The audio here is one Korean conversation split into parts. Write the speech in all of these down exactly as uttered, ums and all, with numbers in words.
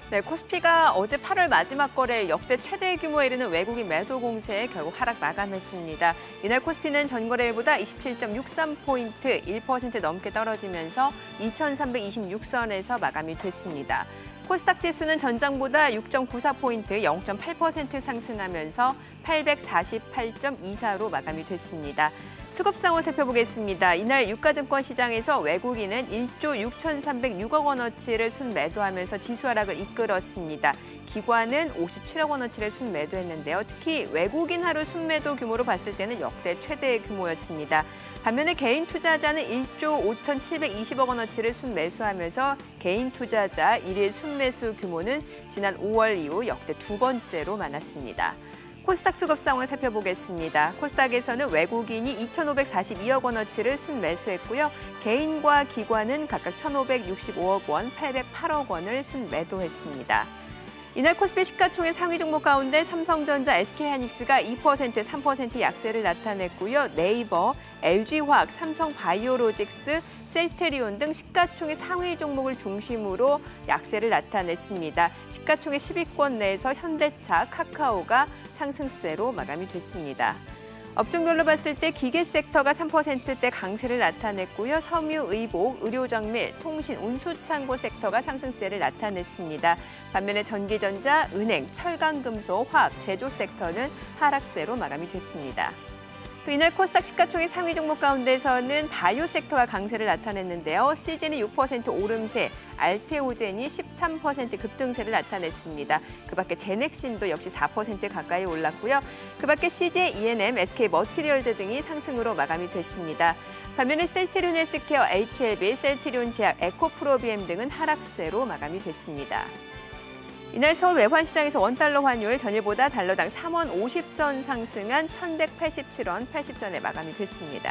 네, 코스피가 어제 팔월 마지막 거래 역대 최대 규모에 이르는 외국인 매도 공세에 결국 하락 마감했습니다. 이날 코스피는 전거래일보다 이십칠 점 육삼 포인트, 일 퍼센트 넘게 떨어지면서 이천삼백이십육 선에서 마감이 됐습니다. 코스닥 지수는 전장보다 육 점 구사 포인트, 영 점 팔 퍼센트 상승하면서 팔백사십팔 점 이사로 마감이 됐습니다. 수급 상황 살펴보겠습니다. 이날 유가증권 시장에서 외국인은 일조 육천삼백육억 원어치를 순매도하면서 지수 하락을 이끌었습니다. 기관은 오십칠억 원어치를 순매도했는데요. 특히 외국인 하루 순매도 규모로 봤을 때는 역대 최대 규모였습니다. 반면에 개인 투자자는 일조 오천칠백이십억 원어치를 순매수하면서 개인 투자자 일일 순매수 규모는 지난 오월 이후 역대 두 번째로 많았습니다. 코스닥 수급 상황을 살펴보겠습니다. 코스닥에서는 외국인이 이천오백사십이억 원어치를 순매수했고요. 개인과 기관은 각각 천오백육십오억 원, 팔백팔억 원을 순매도했습니다. 이날 코스피 시가총액 상위 종목 가운데 삼성전자, 에스케이하이닉스가 이 퍼센트, 삼 퍼센트 약세를 나타냈고요. 네이버, 엘지화학, 삼성바이오로직스, 셀트리온 등 시가총액 상위 종목을 중심으로 약세를 나타냈습니다. 시가총액 십 위권 내에서 현대차, 카카오가 상승세로 마감이 됐습니다. 업종별로 봤을 때 기계 섹터가 삼 퍼센트대 강세를 나타냈고요. 섬유, 의복, 의료정밀, 통신, 운수창고 섹터가 상승세를 나타냈습니다. 반면에 전기전자, 은행, 철강금속, 화학, 제조 섹터는 하락세로 마감이 됐습니다. 또 이날 코스닥 시가총액 상위 종목 가운데서는 바이오 섹터가 강세를 나타냈는데요. 씨진이 육 퍼센트 오름세, 알테오젠이 십삼 퍼센트 급등세를 나타냈습니다. 그밖에 제넥신도 역시 사 퍼센트 가까이 올랐고요. 그밖에 씨제이, 이엔엠, 에스케이머티리얼즈 등이 상승으로 마감이 됐습니다. 반면에 셀트리온 헬스케어, 에이치엘비, 셀트리온 제약, 에코프로비엠 등은 하락세로 마감이 됐습니다. 이날 서울 외환시장에서 원달러 환율 전일보다 달러당 삼 원 오십 전 상승한 천백팔십칠 원 팔십 전에 마감이 됐습니다.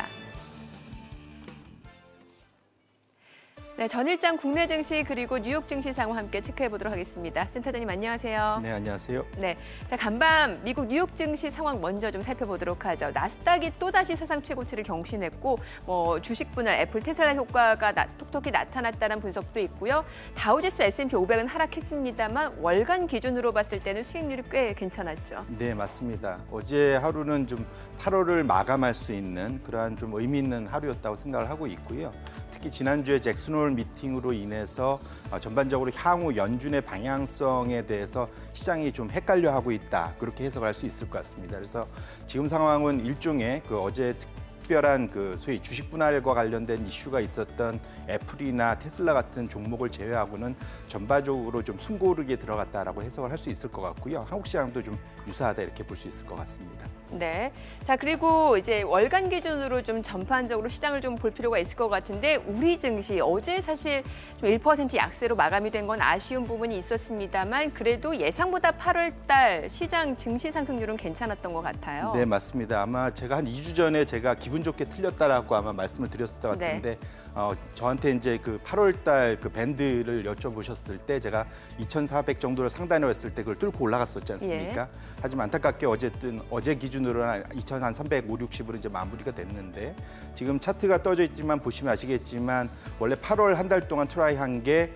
네, 전일장 국내 증시 그리고 뉴욕 증시 상황 함께 체크해 보도록 하겠습니다. 센터장님 안녕하세요. 네, 안녕하세요. 네, 자 간밤 미국 뉴욕 증시 상황 먼저 좀 살펴보도록 하죠. 나스닥이 또다시 사상 최고치를 경신했고 뭐 주식 분할, 애플, 테슬라 효과가 나, 톡톡히 나타났다는 분석도 있고요. 다우지수, 에스앤피 오백은 하락했습니다만 월간 기준으로 봤을 때는 수익률이 꽤 괜찮았죠. 네, 맞습니다. 어제 하루는 좀 팔월을 마감할 수 있는 그러한 좀 의미 있는 하루였다고 생각을 하고 있고요. 특히 지난주에 잭슨 홀 미팅으로 인해서 전반적으로 향후 연준의 방향성에 대해서 시장이 좀 헷갈려하고 있다. 그렇게 해석할 수 있을 것 같습니다. 그래서 지금 상황은 일종의 그 어제 특별한 그 소위 주식 분할과 관련된 이슈가 있었던 애플이나 테슬라 같은 종목을 제외하고는 전반적으로 좀 숨고르게 들어갔다라고 해석을 할 수 있을 것 같고요. 한국 시장도 좀 유사하다 이렇게 볼 수 있을 것 같습니다. 네, 자 그리고 이제 월간 기준으로 좀 전반적으로 시장을 좀 볼 필요가 있을 것 같은데 우리 증시 어제 사실 좀 일 퍼센트 약세로 마감이 된 건 아쉬운 부분이 있었습니다만 그래도 예상보다 팔월 달 시장 증시 상승률은 괜찮았던 것 같아요. 네, 맞습니다. 아마 제가 한 이 주 전에 제가 기분 좋게 틀렸다라고 아마 말씀을 드렸을 것 같은데 네. 어, 저한테 이제 그 팔월 달 그 밴드를 여쭤보셨을 때 제가 이천사백 정도를 상단으로 했을 때 그걸 뚫고 올라갔었지 않습니까? 예. 하지만 안타깝게 어쨌든 어제 기준으로는 이천삼백오십으로 이제 마무리가 됐는데 지금 차트가 떠져 있지만 보시면 아시겠지만 원래 팔월 한 달 동안 트라이한 게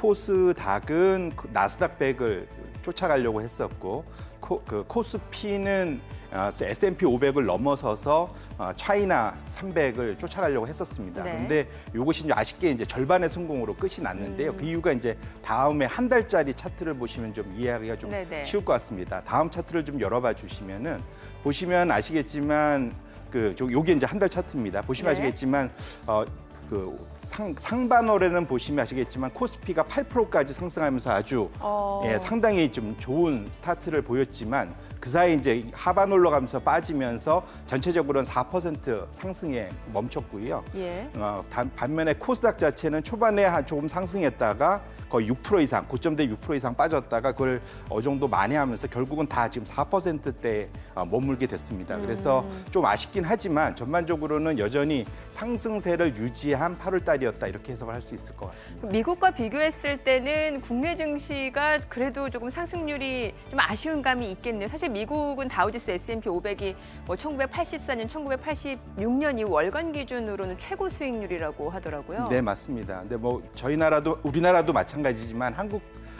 코스닥은 나스닥 백을 쫓아가려고 했었고 코, 그 코스피는 에스앤피 오백을 넘어서서 차이나 삼백을 쫓아가려고 했었습니다. 네. 그런데 이것이 이제 아쉽게 이제 절반의 성공으로 끝이 났는데요. 음. 그 이유가 이제 다음에 한 달짜리 차트를 보시면 좀 이해하기가 좀 네네. 쉬울 것 같습니다. 다음 차트를 좀 열어봐 주시면은 보시면 아시겠지만 그 요게 이제 한 달 차트입니다. 보시면 네. 아시겠지만 어, 그 상, 상반월에는 보시면 아시겠지만 코스피가 팔 퍼센트까지 상승하면서 아주 어... 예, 상당히 좀 좋은 스타트를 보였지만 그 사이 이제 하반월로 가면서 빠지면서 전체적으로는 사 퍼센트 상승에 멈췄고요. 예. 어, 단, 반면에 코스닥 자체는 초반에 한 조금 상승했다가 거의 육 퍼센트 이상, 고점대 육 퍼센트 이상 빠졌다가 그걸 어느 정도 만회하면서 결국은 다 지금 사 퍼센트대에 머물게 됐습니다. 그래서 음... 좀 아쉽긴 하지만 전반적으로는 여전히 상승세를 유지한 팔월 달이었다 이렇게 해석을 할 수 있을 것 같습니다. 미국과 비교했을 때는 국내 증시가 그래도 조금 상승률이 좀 아쉬운 감이 있겠네요. 사실 미국은 다우지수, 에스앤피 오백이 뭐 천구백팔십사 년, 천구백팔십육 년 이후 월간 기준으로는 최고 수익률이라고 하더라고요. 네, 맞습니다. 근데 뭐 저희 나라도 우리나라도 마찬가지지만 한국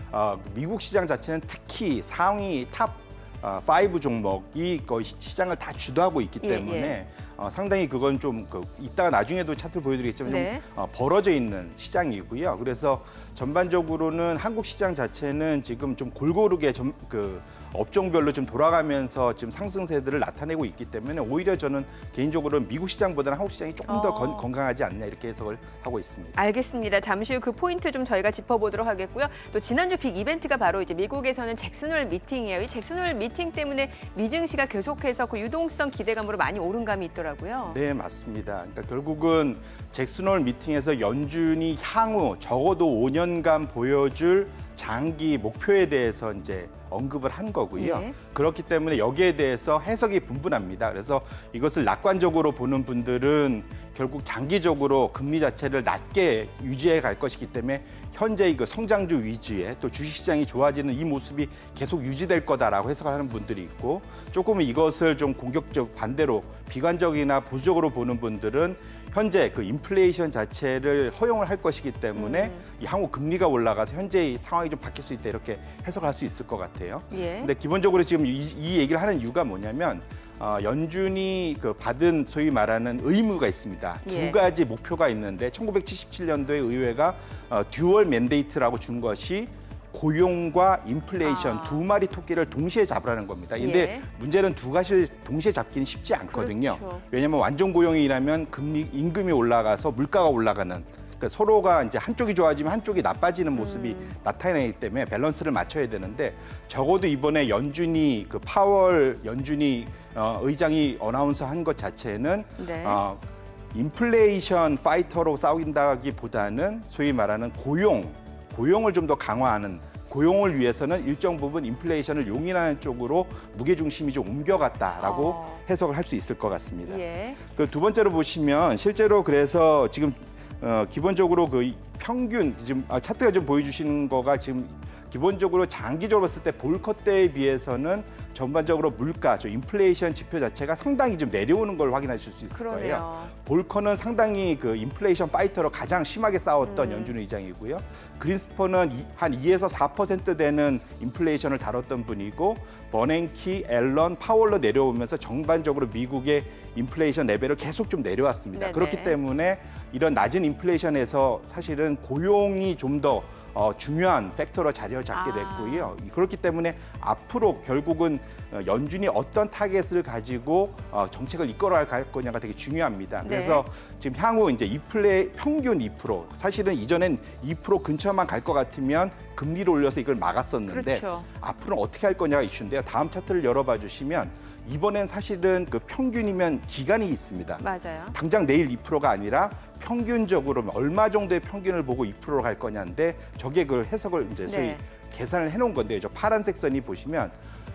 어, 미국 시장 자체는 특히 상위 탑 어, 오 종목이 거의 시장을 다 주도하고 있기 때문에 예, 예. 어, 상당히 그건 좀 그, 이따가 나중에도 차트를 보여드리겠지만 네. 좀 어, 벌어져 있는 시장이고요. 그래서 전반적으로는 한국 시장 자체는 지금 좀 골고루게 좀, 그 업종별로 좀 돌아가면서 지금 상승세들을 나타내고 있기 때문에 오히려 저는 개인적으로는 미국 시장보다는 한국 시장이 조금 더 건, 어. 건강하지 않나 이렇게 해석을 하고 있습니다. 알겠습니다. 잠시 후 그 포인트 좀 저희가 짚어보도록 하겠고요. 또 지난주 빅 이벤트가 바로 이제 미국에서는 잭슨홀 미팅이에요. 이 잭슨홀 미팅 때문에 미증시가 계속해서 그 유동성 기대감으로 많이 오른 감이 있더라고요. 네, 맞습니다. 그러니까 결국은 잭슨홀 미팅에서 연준이 향후 적어도 오 년간 보여줄 장기 목표에 대해서 이제 언급을 한 거고요. 네. 그렇기 때문에 여기에 대해서 해석이 분분합니다. 그래서 이것을 낙관적으로 보는 분들은 결국 장기적으로 금리 자체를 낮게 유지해 갈 것이기 때문에 현재 그 성장주 위주의 또 주식시장이 좋아지는 이 모습이 계속 유지될 거다라고 해석을 하는 분들이 있고, 조금은 이것을 좀 공격적 반대로 비관적이나 보수적으로 보는 분들은 현재 그 인플레이션 자체를 허용을 할 것이기 때문에 음. 이 향후 금리가 올라가서 현재의 상황이 좀 바뀔 수 있다 이렇게 해석할 수 있을 것 같아요. 예. 근데 기본적으로 지금 이, 이 얘기를 하는 이유가 뭐냐면 어, 연준이 그 받은 소위 말하는 의무가 있습니다. 예. 두 가지 목표가 있는데 천구백칠십칠 년도에 의회가 어, 듀얼 맨데이트라고 준 것이 고용과 인플레이션 아. 두 마리 토끼를 동시에 잡으라는 겁니다. 근데 예. 문제는 두 가지를 동시에 잡기는 쉽지 않거든요. 그렇죠. 왜냐하면 완전 고용이라면 금리 임금이 올라가서 물가가 올라가는, 그러니까 서로가 이제 한쪽이 좋아지면 한쪽이 나빠지는 모습이 음. 나타나기 때문에 밸런스를 맞춰야 되는데, 적어도 이번에 연준이 그 파월 연준이 어, 의장이 어나운서 한 것 자체는 네. 어, 인플레이션 파이터로 싸운다기보다는 소위 말하는 고용, 고용을 좀 더 강화하는, 고용을 위해서는 일정 부분 인플레이션을 용인하는 쪽으로 무게중심이 좀 옮겨갔다라고 어. 해석을 할 수 있을 것 같습니다. 예. 그 두 번째로 보시면 실제로 그래서 지금 어, 기본적으로 그 평균 지금 아, 차트가 좀 보여주시는 거가 지금 기본적으로 장기적으로 봤을 때 볼컷 때에 비해서는 전반적으로 물가, 저 인플레이션 지표 자체가 상당히 좀 내려오는 걸 확인하실 수 있을 그러네요. 거예요. 볼커는 상당히 그 인플레이션 파이터로 가장 심하게 싸웠던 음. 연준 의장이고요. 그린스퍼는 이, 한 이에서 사 퍼센트 되는 인플레이션을 다뤘던 분이고, 버냉키, 앨런, 파월로 내려오면서 전반적으로 미국의 인플레이션 레벨을 계속 좀 내려왔습니다. 네네. 그렇기 때문에 이런 낮은 인플레이션에서 사실은 고용이 좀 더 어, 중요한 팩터로 자리를 잡게 됐고요. 아. 그렇기 때문에 앞으로 결국은 어, 연준이 어떤 타겟을 가지고 어, 정책을 이끌어갈 거냐가 되게 중요합니다. 네. 그래서 지금 향후 이제 이플레 평균 이 퍼센트, 사실은 이전엔 이 퍼센트 근처만 갈 것 같으면 금리를 올려서 이걸 막았었는데, 그렇죠. 앞으로 어떻게 할 거냐가 이슈인데요. 다음 차트를 열어봐 주시면 이번엔 사실은 그 평균이면 기간이 있습니다. 맞아요. 당장 내일 이 퍼센트가 아니라 평균적으로 얼마 정도의 평균을 보고 이 퍼센트로 갈 거냐인데, 저게 그 해석을 이제 소위 네. 계산을 해놓은 건데요. 저 파란색 선이 보시면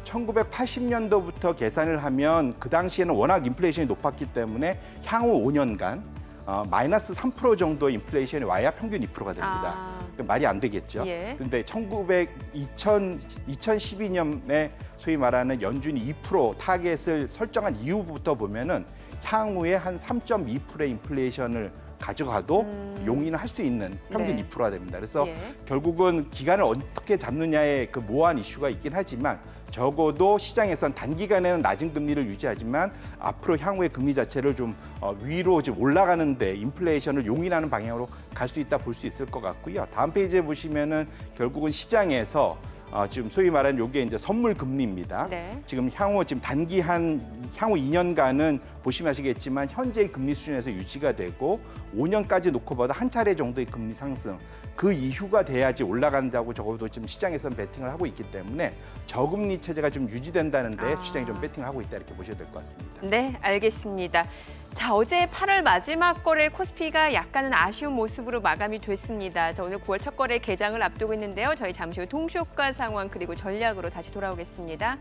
천구백팔십 년도부터 계산을 하면 그 당시에는 워낙 인플레이션이 높았기 때문에 향후 오 년간 어, 마이너스 삼 퍼센트 정도 인플레이션이 와야 평균 이 퍼센트가 됩니다. 아. 그러니까 말이 안 되겠죠. 예. 그런데 천구백, 이천, 이천십이 년에 소위 말하는 연준이 이 퍼센트 타겟을 설정한 이후부터 보면은 향후에 한 삼 점 이 퍼센트의 인플레이션을 가져가도 음. 용인을 할 수 있는 평균 네. 이 퍼센트가 됩니다. 그래서 예. 결국은 기간을 어떻게 잡느냐의 그 모호한 이슈가 있긴 하지만, 적어도 시장에선 단기간에는 낮은 금리를 유지하지만 앞으로 향후의 금리 자체를 좀 어, 위로 좀 올라가는데 인플레이션을 용인하는 방향으로 갈 수 있다 볼 수 있을 것 같고요. 다음 페이지에 보시면은 결국은 시장에서 어, 지금 소위 말하는 요게 이제 선물 금리입니다. 네. 지금 향후 지금 단기 한 향후 이 년간은 보시면 아시겠지만 현재의 금리 수준에서 유지가 되고, 오 년까지 놓고 봐도 한 차례 정도의 금리 상승, 그 이후가 돼야지 올라간다고 적어도 지금 시장에서는 베팅을 하고 있기 때문에 저금리 체제가 좀 유지된다는데 아. 시장이 좀 베팅을 하고 있다 이렇게 보셔야 될 것 같습니다. 네, 알겠습니다. 자, 어제 팔월 마지막 거래 코스피가 약간은 아쉬운 모습으로 마감이 됐습니다. 자, 오늘 구월 첫 거래 개장을 앞두고 있는데요. 저희 잠시 후 동시효과 상황 그리고 전략으로 다시 돌아오겠습니다.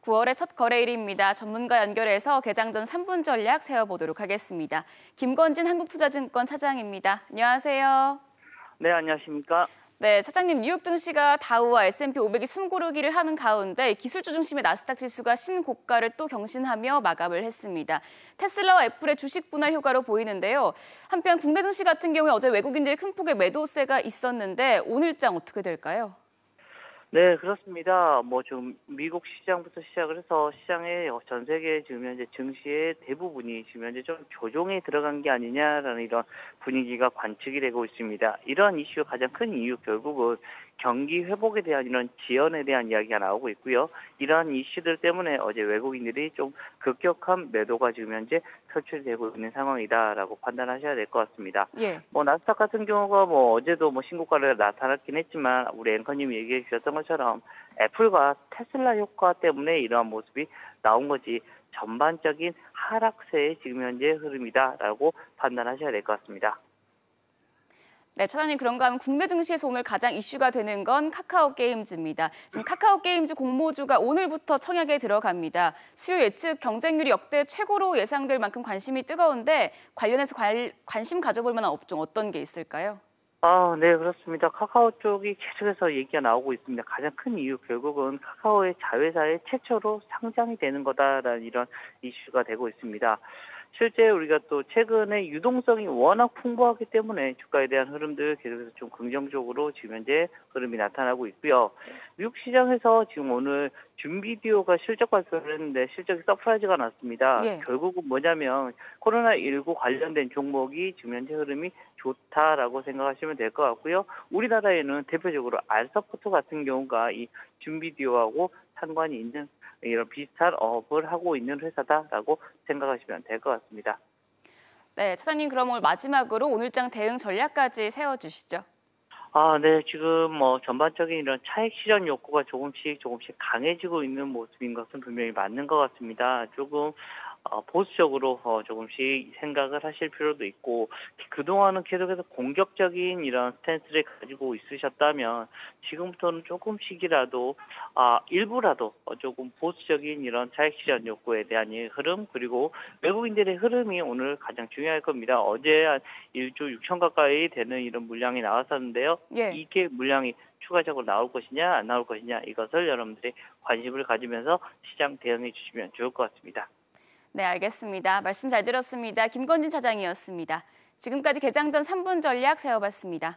구월의 첫 거래일입니다. 전문가 연결해서 개장 전 삼 분 전략 세워보도록 하겠습니다. 김건진 한국투자증권 차장입니다. 안녕하세요. 네, 안녕하십니까. 네, 차장님, 뉴욕 증시가 다우와 에스 앤 피 오백이 숨고르기를 하는 가운데 기술주 중심의 나스닥 지수가 신고가를 또 경신하며 마감을 했습니다. 테슬라와 애플의 주식 분할 효과로 보이는데요. 한편 국내 증시 같은 경우에 어제 외국인들의 큰 폭의 매도세가 있었는데 오늘장 어떻게 될까요? 네, 그렇습니다. 뭐 좀 미국 시장부터 시작을 해서 시장의 전 세계 지금 현재 증시의 대부분이 지금 현재 좀 조정에 들어간 게 아니냐라는 이런 분위기가 관측이 되고 있습니다. 이러한 이슈의 가장 큰 이유 결국은 경기 회복에 대한 이런 지연에 대한 이야기가 나오고 있고요. 이러한 이슈들 때문에 어제 외국인들이 좀 급격한 매도가 지금 현재 표출되고 있는 상황이다라고 판단하셔야 될 것 같습니다. 예. 뭐 나스닥 같은 경우가 뭐 어제도 뭐 신고가를 나타났긴 했지만 우리 앵커님이 얘기해 주셨던 것처럼 애플과 테슬라 효과 때문에 이러한 모습이 나온 거지 전반적인 하락세의 지금 현재 흐름이다라고 판단하셔야 될 것 같습니다. 네, 차장님, 그런가 하면 국내 증시에서 오늘 가장 이슈가 되는 건 카카오 게임즈입니다. 지금 카카오 게임즈 공모주가 오늘부터 청약에 들어갑니다. 수요 예측 경쟁률이 역대 최고로 예상될 만큼 관심이 뜨거운데 관련해서 관, 관심 가져볼 만한 업종 어떤 게 있을까요? 아, 네, 그렇습니다. 카카오 쪽이 계속해서 얘기가 나오고 있습니다. 가장 큰 이유 결국은 카카오의 자회사의 최초로 상장이 되는 거다라는 이런 이슈가 되고 있습니다. 실제 우리가 또 최근에 유동성이 워낙 풍부하기 때문에 주가에 대한 흐름들 계속해서 좀 긍정적으로 지금 현재 흐름이 나타나고 있고요. 미국 시장에서 지금 오늘 줌비디오가 실적 발표를 했는데 실적이 서프라이즈가 났습니다. 예. 결국은 뭐냐면 코로나십구 관련된 종목이 지금 현재 흐름이 좋다라고 생각하시면 될 것 같고요. 우리나라에는 대표적으로 알서포트 같은 경우가 이 줌비디오하고 상관이 있는 이런 비슷한 업을 하고 있는 회사다라고 생각하시면 될 것 같습니다. 네, 차장님, 그럼 오늘 마지막으로 오늘장 대응 전략까지 세워주시죠. 아, 네. 지금 뭐 전반적인 이런 차익 실현 욕구가 조금씩 조금씩 강해지고 있는 모습인 것은 분명히 맞는 것 같습니다. 조금 어, 보수적으로 어, 조금씩 생각을 하실 필요도 있고 그동안은 계속해서 공격적인 이런 스탠스를 가지고 있으셨다면 지금부터는 조금씩이라도 아, 일부라도 어, 조금 보수적인 이런 차익 실현 욕구에 대한 이 흐름 그리고 외국인들의 흐름이 오늘 가장 중요할 겁니다. 어제 한 일조 육천 가까이 되는 이런 물량이 나왔었는데요. 예. 이게 물량이 추가적으로 나올 것이냐 안 나올 것이냐 이것을 여러분들이 관심을 가지면서 시장 대응해 주시면 좋을 것 같습니다. 네, 알겠습니다. 말씀 잘 들었습니다. 김건진 차장이었습니다. 지금까지 개장 전 삼 분 전략 세워봤습니다.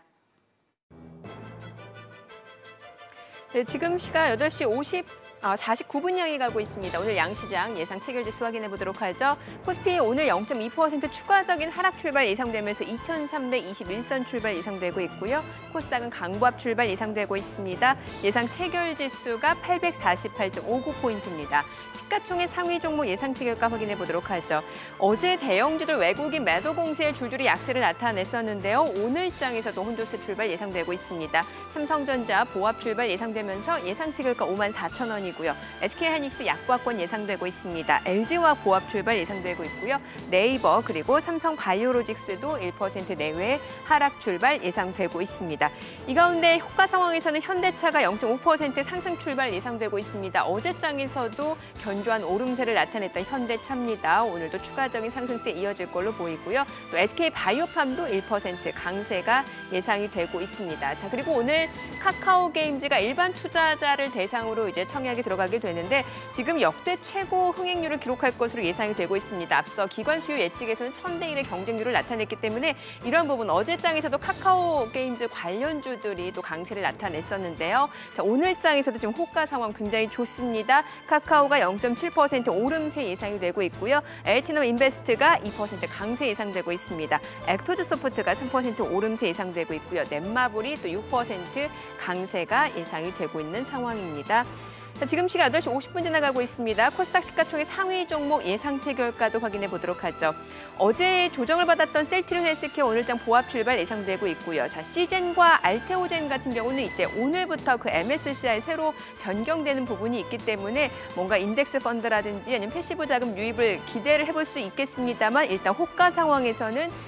네, 지금 시각 여덟 시 사십구 분 향해 가고 있습니다. 오늘 양시장 예상 체결지수 확인해 보도록 하죠. 코스피 오늘 영 점 이 퍼센트 추가적인 하락 출발 예상되면서 이천삼백이십일 선 출발 예상되고 있고요. 코스닥은 강보합 출발 예상되고 있습니다. 예상 체결지수가 팔백사십팔 점 오구 포인트입니다. 시가총액 상위 종목 예상 체결가 확인해 보도록 하죠. 어제 대형주들 외국인 매도 공세에 줄줄이 약세를 나타냈었는데요. 오늘장에서도 혼조세 출발 예상되고 있습니다. 삼성전자 보합 출발 예상되면서 예상 체결가 오만 사천 원이고요. 에스케이하이닉스 약보합권 예상되고 있습니다. 엘지화학 보합 출발 예상되고 있고요. 네이버 그리고 삼성바이오로직스도 일 퍼센트 내외의 하락 출발 예상되고 있습니다. 이 가운데 호가 상황에서는 현대차가 영 점 오 퍼센트 상승 출발 예상되고 있습니다. 어제장에서도 견조한 오름세를 나타냈던 현대차입니다. 오늘도 추가적인 상승세 이어질 걸로 보이고요. 또 에스케이바이오팜도 일 퍼센트 강세가 예상이 되고 있습니다. 자, 그리고 오늘 카카오 게임즈가 일반 투자자를 대상으로 이제 청약에 들어가게 되는데 지금 역대 최고 흥행률을 기록할 것으로 예상이 되고 있습니다. 앞서 기관 수요 예측에서는 천 대 일의 경쟁률을 나타냈기 때문에 이런 부분 어제장에서도 카카오 게임즈 관련주들이 또 강세를 나타냈었는데요. 자, 오늘장에서도 지금 호가 상황 굉장히 좋습니다. 카카오가 영 점 칠 퍼센트 오름세 예상이 되고 있고요. 엘티넘 인베스트가 이 퍼센트 강세 예상되고 있습니다. 액토즈 소프트가 삼 퍼센트 오름세 예상되고 있고요. 넷마블이 또 육 퍼센트 강세가 예상이 되고 있는 상황입니다. 자, 지금 시각 여덟 시 오십 분 지나가고 있습니다. 코스닥 시가총액 상위 종목 예상 체결가도 확인해 보도록 하죠. 어제 조정을 받았던 셀트리온 헬스케어 오늘장 보합 출발 예상되고 있고요. 자, 시젠과 알테오젠 같은 경우는 이제 오늘부터 그 엠에스시아이 새로 변경되는 부분이 있기 때문에 뭔가 인덱스 펀드라든지 아니면 패시브 자금 유입을 기대를 해볼 수 있겠습니다만 일단 호가 상황에서는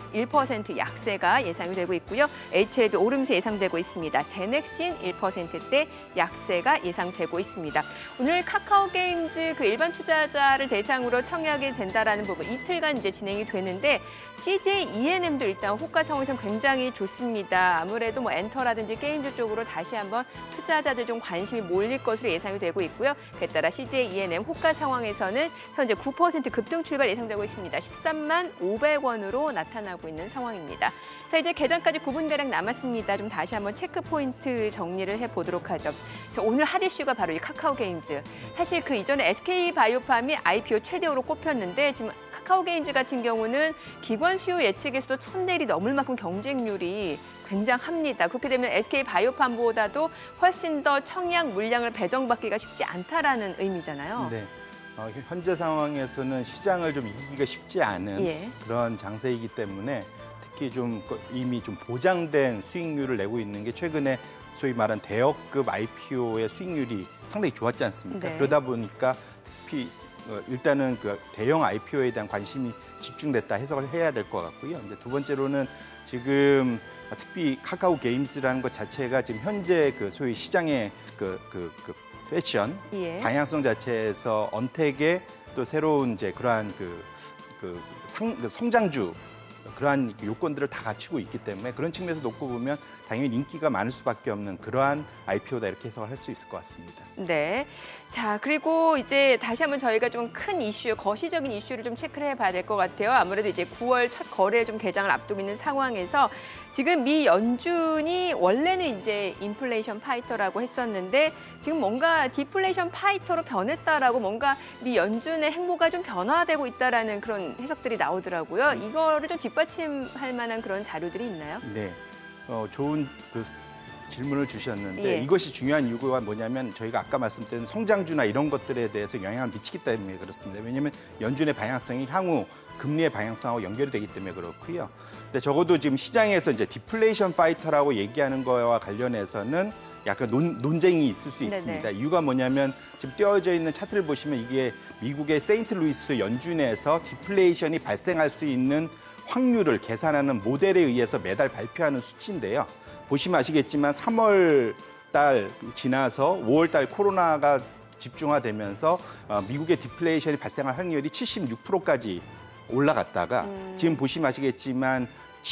일 퍼센트 약세가 예상이 되고 있고요. 에이치엘비 오름세 예상되고 있습니다. 제넥신 일 퍼센트대 약세가 예상되고 있습니다. 오늘 카카오게임즈 그 일반 투자자를 대상으로 청약이 된다라는 부분 이틀간 이제 진행이 되는데 씨제이이엔엠도 일단 호가 상황에서 굉장히 좋습니다. 아무래도 뭐 엔터라든지 게임즈 쪽으로 다시 한번 투자자들 좀 관심이 몰릴 것으로 예상이 되고 있고요. 그에 따라 씨제이이엔엠 호가 상황에서는 현재 구 퍼센트 급등 출발 예상되고 있습니다. 십삼만 오백 원으로 나타나고 있는 상황입니다. 자, 이제 개장까지 구 분가량 남았습니다. 좀 다시 한번 체크 포인트 정리를 해보도록 하죠. 자, 오늘 핫 이슈가 바로 이 카카오게임즈. 사실 그 이전에 에스케이바이오팜이 아이피오 최대호로 꼽혔는데 지금 카카오게임즈 같은 경우는 기관 수요 예측에서도 천 대일이 넘을 만큼 경쟁률이 굉장합니다. 그렇게 되면 에스케이바이오팜보다도 훨씬 더 청약 물량을 배정받기가 쉽지 않다라는 의미잖아요. 네. 어, 현재 상황에서는 시장을 좀 이기기가 쉽지 않은 예. 그런 장세이기 때문에 특히 좀 이미 좀 보장된 수익률을 내고 있는 게 최근에 소위 말한 대여급 아이피오의 수익률이 상당히 좋았지 않습니까? 네. 그러다 보니까 특히 일단은 그 대형 아이피오에 대한 관심이 집중됐다 해석을 해야 될 것 같고요. 이제 두 번째로는 지금 특히 카카오 게임즈라는 것 자체가 지금 현재 그 소위 시장의 그, 그, 그 패션, 예. 방향성 자체에서 언택의 또 새로운 이제 그러한 그, 그 상, 성장주 그러한 요건들을 다 갖추고 있기 때문에 그런 측면에서 놓고 보면 당연히 인기가 많을 수밖에 없는 그러한 아이피오다 이렇게 해석을 할 수 있을 것 같습니다. 네. 자, 그리고 이제 다시 한번 저희가 좀 큰 이슈, 거시적인 이슈를 좀 체크를 해봐야 될 것 같아요. 아무래도 이제 구월 첫 거래 좀 개장을 앞두고 있는 상황에서 지금 미 연준이 원래는 이제 인플레이션 파이터라고 했었는데 지금 뭔가 디플레이션 파이터로 변했다라고 뭔가 미 연준의 행보가 좀 변화되고 있다라는 그런 해석들이 나오더라고요. 이거를 좀 뒷받침할 만한 그런 자료들이 있나요? 네. 어, 좋은 그 질문을 주셨는데 예. 이것이 중요한 이유가 뭐냐면 저희가 아까 말씀드린 성장주나 이런 것들에 대해서 영향을 미치기 때문에 그렇습니다. 왜냐하면 연준의 방향성이 향후 금리의 방향성하고 연결이 되기 때문에 그렇고요. 근데 적어도 지금 시장에서 이제 디플레이션 파이터라고 얘기하는 거와 관련해서는 약간 논, 논쟁이 있을 수 있습니다. 네네. 이유가 뭐냐면 지금 띄어져 있는 차트를 보시면 이게 미국의 세인트루이스 연준에서 디플레이션이 발생할 수 있는 확률을 계산하는 모델에 의해서 매달 발표하는 수치인데요. 보시면 아시겠지만 삼월 달 지나서 오월 달 코로나가 집중화되면서 미국의 디플레이션이 발생할 확률이 칠십육 퍼센트까지 올라갔다가 음. 지금 보시면 아시겠지만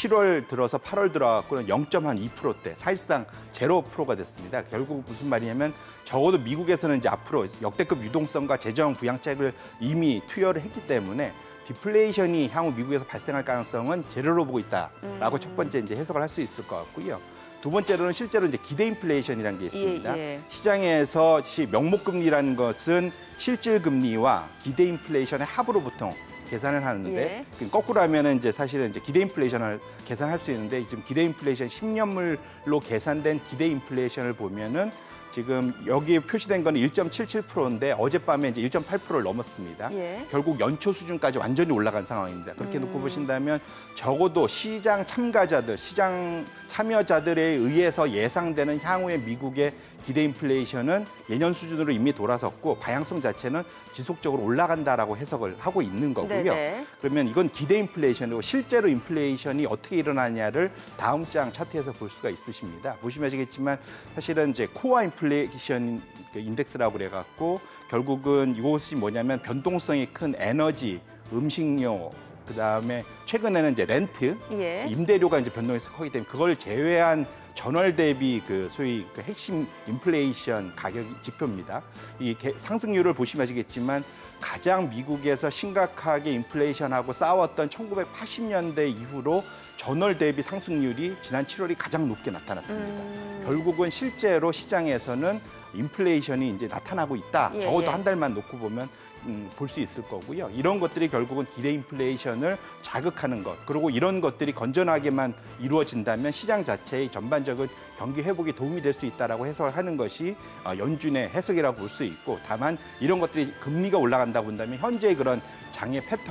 칠월 들어서 팔월 들어가고는 영 점 이 퍼센트대 사실상 제로 퍼센트가 됐습니다. 결국 무슨 말이냐면 적어도 미국에서는 이제 앞으로 역대급 유동성과 재정 부양책을 이미 투여를 했기 때문에 디플레이션이 향후 미국에서 발생할 가능성은 제로로 보고 있다라고 음. 첫 번째 이제 해석을 할 수 있을 것 같고요. 두 번째로는 실제로 이제 기대 인플레이션이라는 게 있습니다. 예, 예. 시장에서 명목금리라는 것은 실질 금리와 기대 인플레이션의 합으로 보통 계산을 하는데 예. 거꾸로 하면은 이제 사실은 이제 기대 인플레이션을 계산할 수 있는데 지금 기대 인플레이션 십 년물로 계산된 기대 인플레이션을 보면은 지금 여기에 표시된 건 일 점 칠칠 퍼센트인데 어젯밤에 이제 일 점 팔 퍼센트를 넘었습니다. 예. 결국 연초 수준까지 완전히 올라간 상황입니다. 그렇게 음. 놓고 보신다면 적어도 시장 참가자들, 시장 참여자들에 의해서 예상되는 향후의 미국의 기대 인플레이션은 예년 수준으로 이미 돌아섰고 방향성 자체는 지속적으로 올라간다라고 해석을 하고 있는 거고요. 네네. 그러면 이건 기대 인플레이션이고 실제로 인플레이션이 어떻게 일어나냐를 다음 장 차트에서 볼 수가 있으십니다. 보시면 아시겠지만 사실은 이제 코어 인플레이션 인덱스라고 그래갖고 결국은 이것이 뭐냐면 변동성이 큰 에너지, 음식료, 그 다음에 최근에는 이제 렌트, 예. 임대료가 이제 변동해서 크기 때문에 그걸 제외한 전월 대비 그 소위 그 핵심 인플레이션 가격 지표입니다. 이 상승률을 보시면 아시겠지만 가장 미국에서 심각하게 인플레이션하고 싸웠던 천구백팔십 년대 이후로 전월 대비 상승률이 지난 칠월이 가장 높게 나타났습니다. 음. 결국은 실제로 시장에서는 인플레이션이 이제 나타나고 있다. 예, 적어도 예. 한 달만 놓고 보면 음, 볼 수 있을 거고요. 이런 것들이 결국은 기대 인플레이션을 자극하는 것, 그리고 이런 것들이 건전하게만 이루어진다면 시장 자체의 전반적인 경기 회복에 도움이 될 수 있다라고 해석을 하는 것이 연준의 해석이라고 볼 수 있고, 다만 이런 것들이 금리가 올라간다 본다면 현재의 그런 장의 패턴,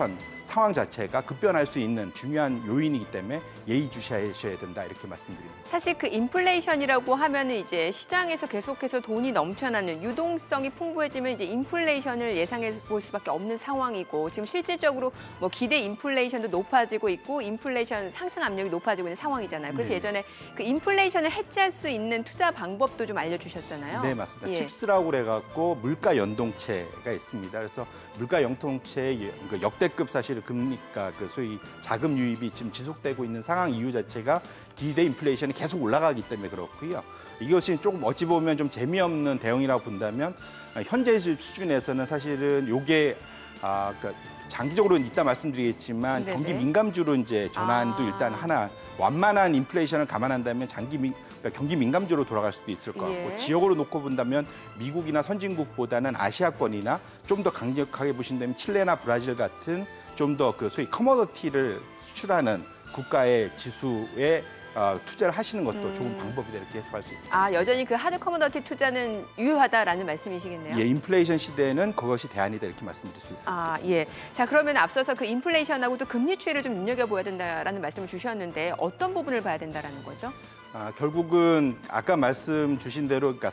상황 자체가 급변할 수 있는 중요한 요인이기 때문에 예의주시하셔야 된다 이렇게 말씀드립니다. 사실 그 인플레이션이라고 하면은 이제 시장에서 계속해서 돈이 넘쳐나는 유동성이 풍부해지면 이제 인플레이션을 예상해 볼 수밖에 없는 상황이고 지금 실질적으로 뭐 기대 인플레이션도 높아지고 있고 인플레이션 상승 압력이 높아지고 있는 상황이잖아요. 그래서 네. 예전에 그 인플레이션을 해지할 수 있는 투자 방법도 좀 알려주셨잖아요. 네, 맞습니다. 예. 팁스라고 그래갖고 물가 연동체가 있습니다. 그래서 물가 연동체의 그 역대급 사실 금리가 그 소위 자금 유입이 지금 지속되고 있는 상황 이유 자체가 기대 인플레이션이 계속 올라가기 때문에 그렇고요. 이것이 조금 어찌 보면 좀 재미없는 대응이라고 본다면 현재 수준에서는 사실은 요게 아, 그러니까 장기적으로는 이따 말씀드리겠지만 네네. 경기 민감주로 이제 전환도 아. 일단 하나 완만한 인플레이션을 감안한다면 장기 민, 그러니까 경기 민감주로 돌아갈 수도 있을 것 같고 예. 지역으로 놓고 본다면 미국이나 선진국보다는 아시아권이나 좀 더 강력하게 보신다면 칠레나 브라질 같은 좀 더 그 소위 커머더티를 수출하는 국가의 지수에 어, 투자를 하시는 것도 음. 좋은 방법이다 이렇게 해석할 수 있을 것 아, 같습니다. 여전히 그 하드 커머더티 투자는 유효하다라는 말씀이시겠네요. 예, 인플레이션 시대에는 그것이 대안이다 이렇게 말씀드릴 수 있을 것 아, 같습니다. 예. 자, 그러면 앞서서 그 인플레이션하고 또 금리 추이를 좀 눈여겨봐야 된다라는 말씀을 주셨는데 어떤 부분을 봐야 된다라는 거죠? 아, 결국은 아까 말씀 주신 대로 그러니까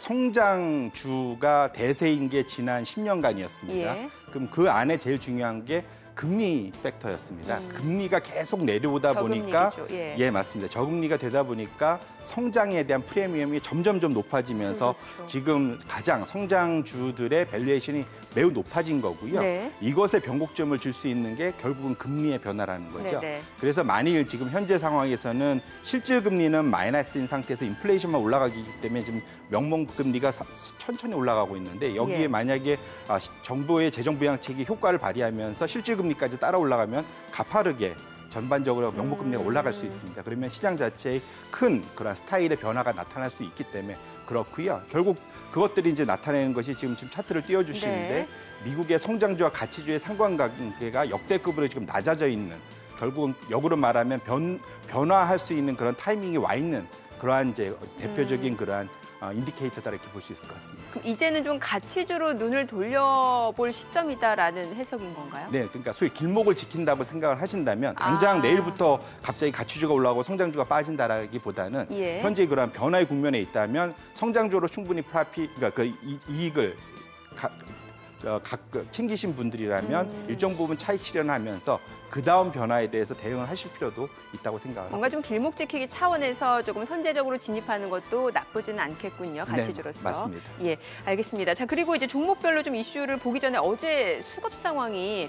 성장주가 대세인 게 지난 십 년간이었습니다. 예. 그럼 그 안에 제일 중요한 게 금리 팩터였습니다. 음. 금리가 계속 내려오다 보니까 저금리죠. 예. 예, 맞습니다. 저금리가 되다 보니까 성장에 대한 프리미엄이 점점점 높아지면서 그렇죠. 지금 가장 성장주들의 밸류에이션이 매우 높아진 거고요. 네. 이것에 변곡점을 줄 수 있는 게 결국은 금리의 변화라는 거죠. 네네. 그래서 만일 지금 현재 상황에서는 실질 금리는 마이너스인 상태에서 인플레이션만 올라가기 때문에 지금 명목 금리가 사- 천천히 올라가고 있는데 여기에 예. 만약에 아, 시- 정부의 재정 부양책이 효과를 발휘하면서 실질 금리까지 따라 올라가면 가파르게 전반적으로 명목 금리가 음. 올라갈 수 있습니다. 그러면 시장 자체의 큰 그런 스타일의 변화가 나타날 수 있기 때문에 그렇고요. 결국 그것들이 이제 나타내는 것이 지금 지금 차트를 띄워주시는데 네. 미국의 성장주와 가치주의 상관관계가 역대급으로 지금 낮아져 있는 결국은 역으로 말하면 변 변화할 수 있는 그런 타이밍이 와 있는 그러한 이제 대표적인 그러한 어, 인디케이터다 이렇게 볼 수 있을 것 같습니다. 그럼 이제는 좀 가치주로 눈을 돌려볼 시점이다라는 해석인 건가요? 네, 그러니까 소위 길목을 지킨다고 생각을 하신다면 당장 아. 내일부터 갑자기 가치주가 올라가고 성장주가 빠진다라기보다는 예. 현재 그러한 변화의 국면에 있다면 성장주로 충분히 프라피 그러니까 그 이- 이익을 가, 어, 각 그 챙기신 분들이라면 음. 일정 부분 차익 실현하면서 그 다음 변화에 대해서 대응을 하실 필요도 있다고 생각을 뭔가 하고 좀 길목 지키기 차원에서 조금 선제적으로 진입하는 것도 나쁘지는 않겠군요. 네, 가치주로서. 맞습니다. 예, 알겠습니다. 자, 그리고 이제 종목별로 좀 이슈를 보기 전에 어제 수급 상황이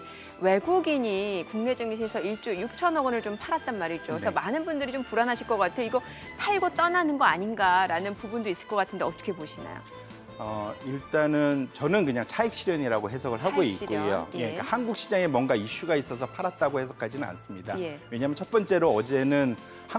외국인이 국내 증시에서 일조 육천억 원을 좀 팔았단 말이죠. 그래서 네. 많은 분들이 좀 불안하실 것 같아요. 이거 팔고 떠나는 거 아닌가라는 부분도 있을 것 같은데 어떻게 보시나요? 어, 일단은 저는 그냥 차익 실현이라고 해석을 하고 차익 실현, 있고요. 예. 예, 그러니까 한국 시장에 뭔가 이슈가 있어서 팔았다고 해석하지는 않습니다. 예. 왜냐하면 첫 번째로 어제는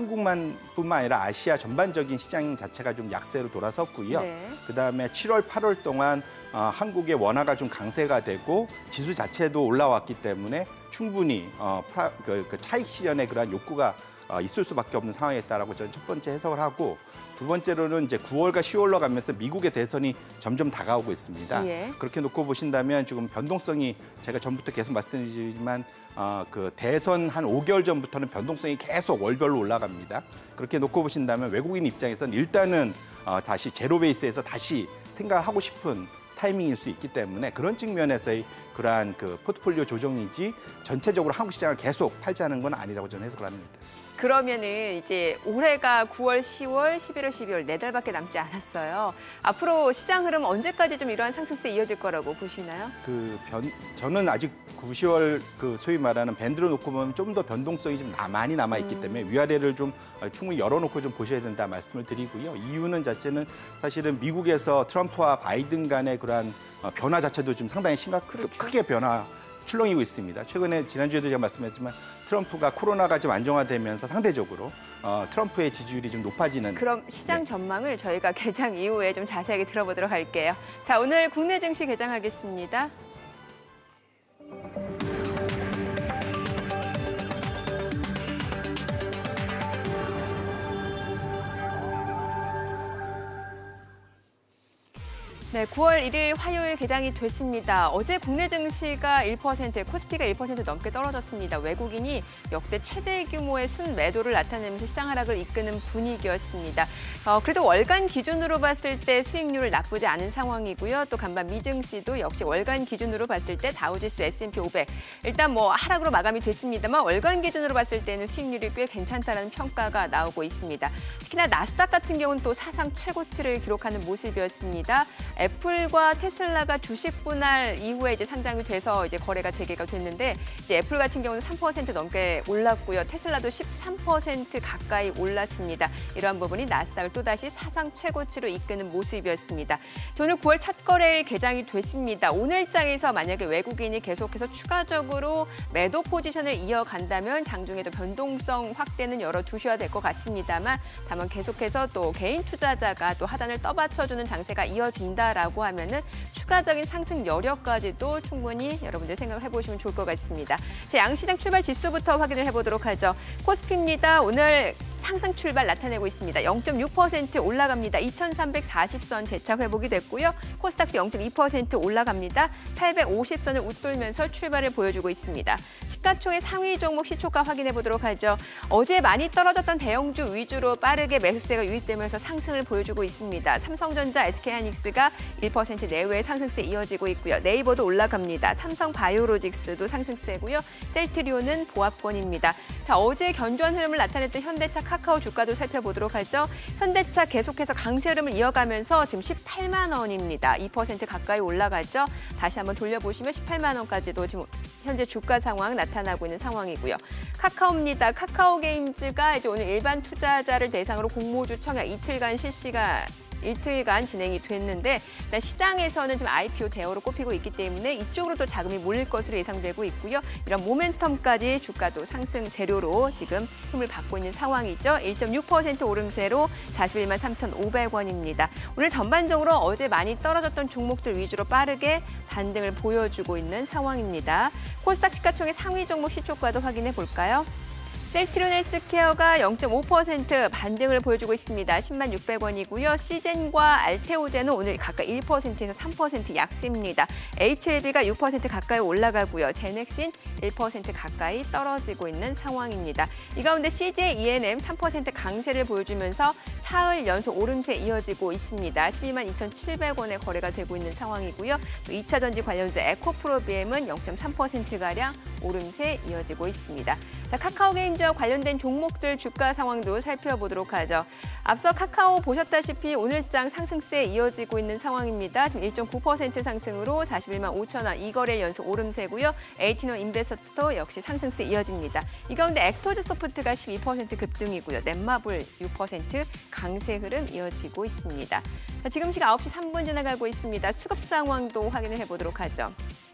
한국만뿐만 아니라 아시아 전반적인 시장 자체가 좀 약세로 돌아섰고요. 네. 그다음에 칠월, 팔월 동안 어, 한국의 원화가 좀 강세가 되고 지수 자체도 올라왔기 때문에 충분히 어, 프라, 그, 그 차익 실현의 그러한 욕구가 어, 있을 수밖에 없는 상황이었다라고 저는 첫 번째 해석을 하고 두 번째로는 이제 구월과 시월로 가면서 미국의 대선이 점점 다가오고 있습니다. 예. 그렇게 놓고 보신다면 지금 변동성이 제가 전부터 계속 말씀드리지만 어, 그 대선 한 오 개월 전부터는 변동성이 계속 월별로 올라갑니다. 그렇게 놓고 보신다면 외국인 입장에서는 일단은 어, 다시 제로 베이스에서 다시 생각을 하고 싶은 타이밍일 수 있기 때문에 그런 측면에서의 그러한 그 포트폴리오 조정이지 전체적으로 한국 시장을 계속 팔자는 건 아니라고 저는 해석을 합니다. 그러면은 이제 올해가 구월, 시월, 십일월, 십이월 네 달밖에 남지 않았어요. 앞으로 시장 흐름 언제까지 좀 이러한 상승세 이어질 거라고 보시나요? 그 변, 저는 아직 구, 시월 그 소위 말하는 밴드로 놓고 보면 좀 더 변동성이 좀 나- 많이 남아 있기 때문에 위아래를 좀 충분히 열어놓고 좀 보셔야 된다 말씀을 드리고요. 이유는 자체는 사실은 미국에서 트럼프와 바이든 간의 그러한 어, 변화 자체도 좀 상당히 심각, 그렇죠. 크게 변화 출렁이고 있습니다. 최근에 지난주에도 제가 말씀했지만 트럼프가 코로나가 좀 안정화되면서 상대적으로 어, 트럼프의 지지율이 좀 높아지는 그럼 시장 네. 전망을 저희가 개장 이후에 좀 자세하게 들어보도록 할게요. 자, 오늘 국내 증시 개장하겠습니다. 네, 구월 일일 화요일 개장이 됐습니다. 어제 국내 증시가 일 퍼센트, 코스피가 일 퍼센트 넘게 떨어졌습니다. 외국인이 역대 최대 규모의 순매도를 나타내면서 시장 하락을 이끄는 분위기였습니다. 어, 그래도 월간 기준으로 봤을 때 수익률을 나쁘지 않은 상황이고요. 또 간반 미증시도 역시 월간 기준으로 봤을 때 다우지수, 에스 앤 피 오백 일단 뭐 하락으로 마감이 됐습니다만 월간 기준으로 봤을 때는 수익률이 꽤 괜찮다는 평가가 나오고 있습니다. 특히나 나스닥 같은 경우는 또 사상 최고치를 기록하는 모습이었습니다. 애플과 테슬라가 주식 분할 이후에 이제 상장이 돼서 이제 거래가 재개가 됐는데 이제 애플 같은 경우는 삼 퍼센트 넘게 올랐고요. 테슬라도 십삼 퍼센트 가까이 올랐습니다. 이러한 부분이 나스닥을 또다시 사상 최고치로 이끄는 모습이었습니다. 오늘 구월 첫 거래일 개장이 됐습니다. 오늘장에서 만약에 외국인이 계속해서 추가적으로 매도 포지션을 이어간다면 장중에도 변동성 확대는 열어두셔야 될 것 같습니다만 다만 계속해서 또 개인 투자자가 또 하단을 떠받쳐주는 장세가 이어진다라고 하면은 추가적인 상승 여력까지도 충분히 여러분들 생각을 해보시면 좋을 것 같습니다. 자, 양시장 출발 지수부터 확인을 해보도록 하죠. 코스피입니다. 오늘 상승 출발 나타내고 있습니다. 영 점 육 퍼센트 올라갑니다. 이천삼백사십 선 재차 회복이 됐고요. 코스닥도 영 점 이 퍼센트 올라갑니다. 팔백오십 선을 웃돌면서 출발을 보여주고 있습니다. 시가총액 상위 종목 시초가 확인해 보도록 하죠. 어제 많이 떨어졌던 대형주 위주로 빠르게 매수세가 유입되면서 상승을 보여주고 있습니다. 삼성전자, 에스케이하이닉스가 일 퍼센트 내외의 상승세 이어지고 있고요. 네이버도 올라갑니다. 삼성바이오로직스도 상승세고요. 셀트리온은 보합권입니다. 자, 어제 견조한 흐름을 나타냈던 현대차, 카카오 주가도 살펴보도록 하죠. 현대차 계속해서 강세 흐름을 이어가면서 지금 십팔만 원입니다. 이 퍼센트 가까이 올라가죠. 다시 한번 돌려보시면 십팔만 원까지도 지금 현재 주가 상황 나타나고 있는 상황이고요. 카카오입니다. 카카오게임즈가 이제 오늘 일반 투자자를 대상으로 공모주 청약 이틀간 실시가 이틀간 진행이 됐는데 일단 시장에서는 지금 아이피오 대우로 꼽히고 있기 때문에 이쪽으로 또 자금이 몰릴 것으로 예상되고 있고요. 이런 모멘텀까지 주가도 상승 재료로 지금 힘을 받고 있는 상황이죠. 일 점 육 퍼센트 오름세로 사십일만 삼천오백 원입니다. 오늘 전반적으로 어제 많이 떨어졌던 종목들 위주로 빠르게 반등을 보여주고 있는 상황입니다. 코스닥 시가총액 상위 종목 시초가도 확인해 볼까요? 셀트리온 헬스케어가 영 점 오 퍼센트 반등을 보여주고 있습니다. 십만 육백 원이고요. 시젠과 알테오젠은 오늘 각각 일 퍼센트에서 삼 퍼센트 약세입니다. 에이치엘비가 육 퍼센트 가까이 올라가고요. 제넥신 일 퍼센트 가까이 떨어지고 있는 상황입니다. 이 가운데 씨제이 이엔엠 삼 퍼센트 강세를 보여주면서 사흘 연속 오름세 이어지고 있습니다. 십이만 이천칠백 원에 거래가 되고 있는 상황이고요. 또 이 차 전지 관련주 에코프로비엠은 영 점 삼 퍼센트가량 오름세 이어지고 있습니다. 자, 카카오게임즈와 관련된 종목들 주가 상황도 살펴보도록 하죠. 앞서 카카오 보셨다시피 오늘장 상승세 이어지고 있는 상황입니다. 지금 일 점 구 퍼센트 상승으로 사십일만 오천 원, 이 거래일 연속 오름세고요. 에이티원 인베스트도 역시 상승세 이어집니다. 이 가운데 액터즈 소프트가 십이 퍼센트 급등이고요. 넷마블 육 퍼센트 강세 흐름 이어지고 있습니다. 자, 지금 시각 아홉 시 삼 분 지나가고 있습니다. 수급 상황도 확인을 해보도록 하죠.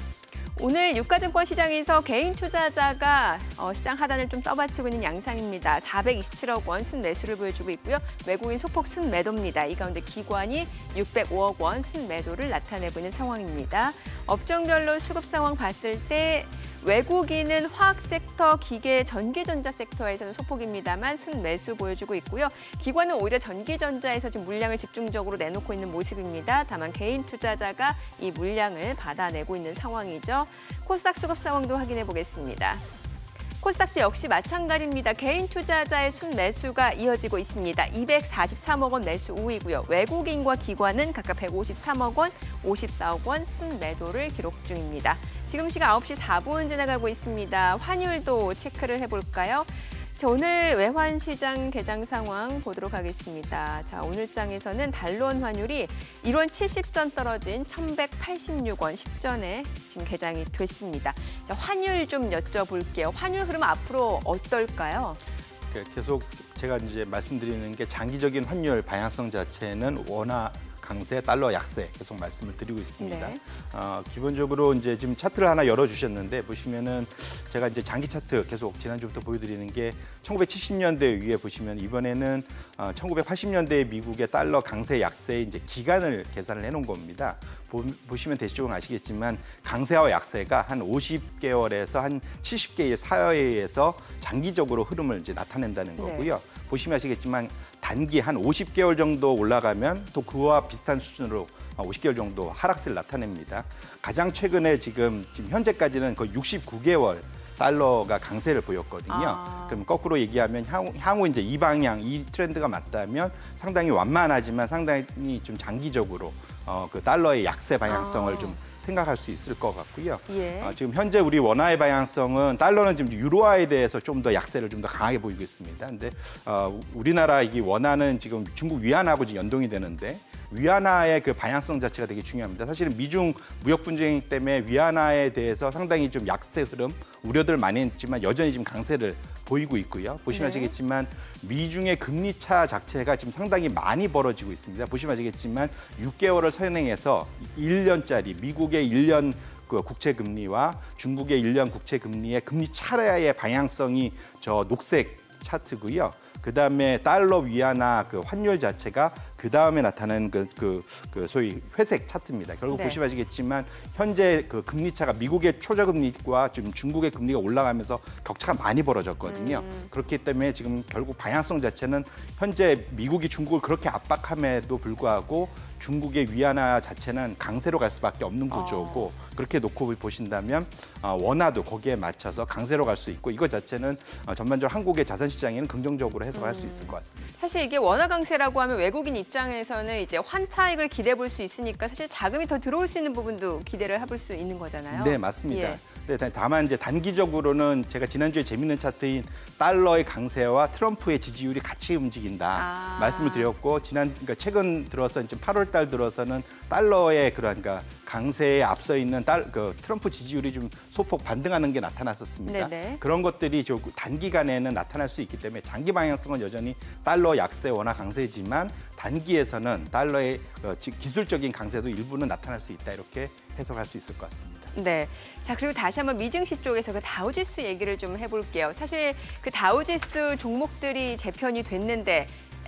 오늘 유가증권 시장에서 개인 투자자가 어, 시장 하단을 좀 떠받치고 있는 양상입니다. 사백이십칠억 원 순매수를 보여주고 있고요. 외국인 소폭 순매도입니다. 이 가운데 기관이 육백오억 원 순매도를 나타내고 있는 상황입니다. 업종별로 수급 상황 봤을 때 외국인은 화학 섹터, 기계, 전기전자 섹터에서는 소폭입니다만 순매수 보여주고 있고요. 기관은 오히려 전기전자에서 지금 물량을 집중적으로 내놓고 있는 모습입니다. 다만 개인 투자자가 이 물량을 받아내고 있는 상황이죠. 코스닥 수급 상황도 확인해 보겠습니다. 코스닥도 역시 마찬가지입니다. 개인 투자자의 순매수가 이어지고 있습니다. 이백사십삼억 원 매수 우위고요. 외국인과 기관은 각각 백오십삼억 원, 오십사억 원 순매도를 기록 중입니다. 지금 시각 아홉 시 사 분 지나가고 있습니다. 환율도 체크를 해볼까요? 자, 오늘 외환 시장 개장 상황 보도록 하겠습니다. 자, 오늘 장에서는 달러원 환율이 일 원 칠십 전 떨어진 천백팔십육 원 십 전에 지금 개장이 됐습니다. 자, 환율 좀 여쭤볼게요. 환율 흐름 앞으로 어떨까요? 계속 제가 이제 말씀드리는 게 장기적인 환율 방향성 자체는 원화 강세, 달러 약세 계속 말씀을 드리고 있습니다. 네. 어, 기본적으로 이제 지금 차트를 하나 열어주셨는데 보시면은 제가 이제 장기 차트 계속 지난주부터 보여드리는 게 천구백칠십 년대 위에 보시면 이번에는 어, 천구백팔십 년대 미국의 달러 강세, 약세의 이제 기간을 계산을 해놓은 겁니다. 보, 보시면 대충 아시겠지만 강세와 약세가 한 오십 개월에서 한 칠십 개의 사이에서 장기적으로 흐름을 이제 나타낸다는 거고요. 네. 보시면 아시겠지만 단기 한 오십 개월 정도 올라가면 또 그와 비슷한 수준으로 오십 개월 정도 하락세를 나타냅니다. 가장 최근에 지금 지금 현재까지는 거의 육십구 개월 달러가 강세를 보였거든요. 아. 그럼 거꾸로 얘기하면 향후, 향후 이제 이 방향, 이 트렌드가 맞다면 상당히 완만하지만 상당히 좀 장기적으로 어, 그 달러의 약세 방향성을 아. 좀 생각할 수 있을 것 같고요. 예. 어, 지금 현재 우리 원화의 방향성은 달러는 지금 유로화에 대해서 좀 더 약세를 좀 더 강하게 보이고 있습니다. 근데 어, 우리나라 이게 원화는 지금 중국 위안하고 지금 연동이 되는데 위안화의 그 방향성 자체가 되게 중요합니다. 사실은 미중 무역 분쟁 때문에 위안화에 대해서 상당히 좀 약세 흐름 우려들 많이 했지만 여전히 지금 강세를 보이고 있고요. 보시면 네. 아시겠지만 미중의 금리 차 자체가 지금 상당히 많이 벌어지고 있습니다. 보시면 아시겠지만 육 개월을 선행해서 일 년짜리 미국의 일 년 그 국채 금리와 중국의 일 년 국채 금리의 금리 차례의 방향성이 저 녹색 차트고요. 그 다음에 달러 위안화 그 환율 자체가 그 다음에 나타나는 그, 그, 그 소위 회색 차트입니다. 결국 네. 보시면 아시겠지만 현재 그 금리 차가 미국의 초저금리와 지금 중국의 금리가 올라가면서 격차가 많이 벌어졌거든요. 음. 그렇기 때문에 지금 결국 방향성 자체는 현재 미국이 중국을 그렇게 압박함에도 불구하고 중국의 위안화 자체는 강세로 갈 수밖에 없는 구조고 어. 그렇게 놓고 보신다면 원화도 거기에 맞춰서 강세로 갈 수 있고 이거 자체는 전반적으로 한국의 자산 시장에는 긍정적으로 해석할 음. 수 있을 것 같습니다. 사실 이게 원화 강세라고 하면 외국인 입장에서는 이제 환차익을 기대해 볼 수 있으니까 사실 자금이 더 들어올 수 있는 부분도 기대를 해볼 수 있는 거잖아요. 네, 맞습니다. 예. 네, 다만 이제 단기적으로는 제가 지난주에 재밌는 차트인 달러의 강세와 트럼프의 지지율이 같이 움직인다 아. 말씀을 드렸고 지난 그러니까 최근 들어서 이제 팔월 달 들어서는 달러의 그런 그러니까 강세에 앞서 있는 달, 그 트럼프 지지율이 좀 소폭 반등하는 게 나타났었습니다. 네네. 그런 것들이 좀 단기간에는 나타날 수 있기 때문에 장기 방향성은 여전히 달러 약세 원화 강세지만 단기에서는 달러의 기술적인 강세도 일부는 나타날 수 있다 이렇게 해석할 수 있을 것 같습니다. 네. 자, 그리고 다시 한번 미증시 쪽에서 그 다우지수 얘기를 좀 해볼게요. 사실 그 다우지수 종목들이 재편이 됐는데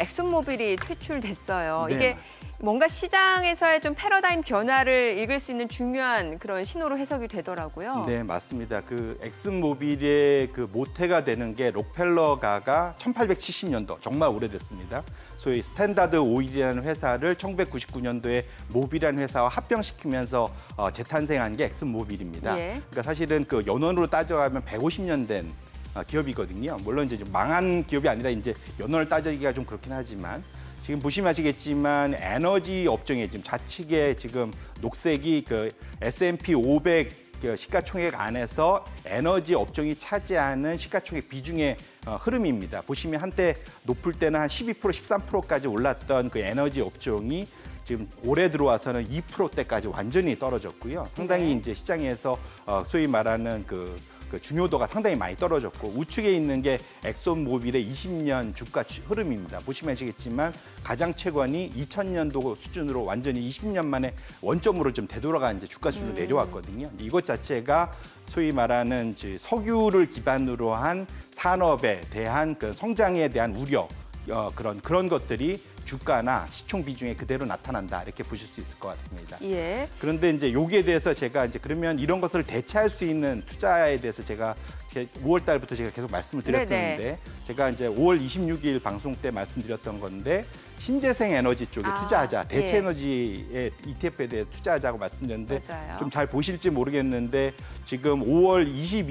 엑슨모빌이 퇴출됐어요. 네, 이게 맞습니다. 뭔가 시장에서의 좀 패러다임 변화를 읽을 수 있는 중요한 그런 신호로 해석이 되더라고요. 네, 맞습니다. 그 엑슨모빌의 그 모태가 되는 게 록펠러가가 천팔백칠십 년도 정말 오래됐습니다. 소위 스탠다드 오일이라는 회사를 천구백구십구 년도에 모빌이라는 회사와 합병시키면서 어, 재탄생한 게 엑슨모빌입니다. 예. 그러니까 사실은 그 연원으로 따져가면 백오십 년 된 기업이거든요. 물론 이제 좀 망한 기업이 아니라 이제 연원을 따지기가 좀 그렇긴 하지만 지금 보시면 아시겠지만 에너지 업종에 지금 좌측에 지금 녹색이 그 에스 앤 피 오백 시가총액 안에서 에너지 업종이 차지하는 시가총액 비중의 흐름입니다. 보시면 한때 높을 때는 한 십이 퍼센트, 십삼 퍼센트까지 올랐던 그 에너지 업종이 지금 올해 들어와서는 이 퍼센트대까지 완전히 떨어졌고요. 상당히 네. 이제 시장에서 소위 말하는 그 그 중요도가 상당히 많이 떨어졌고 우측에 있는 게 엑손모빌의 이십 년 주가 흐름입니다. 보시면 아시겠지만 가장 최근이 이천 년도 수준으로 완전히 이십 년 만에 원점으로 좀 되돌아간 이제 주가 수준으로 음. 내려왔거든요. 이것 자체가 소위 말하는 이제 석유를 기반으로 한 산업에 대한 그 성장에 대한 우려 어, 그런 그런 것들이 주가나 시총 비중에 그대로 나타난다 이렇게 보실 수 있을 것 같습니다. 예. 그런데 이제 여기에 대해서 제가 이제 그러면 이런 것을 대체할 수 있는 투자에 대해서 제가 오월 달부터 제가 계속 말씀을 드렸었는데 네네. 제가 이제 오월 이십육일 방송 때 말씀드렸던 건데 신재생 에너지 쪽에 아, 투자하자, 대체 예. 에너지의 이티에프에 대해 투자하자고 말씀드렸는데 맞아요. 좀 잘 보실지 모르겠는데 지금 오월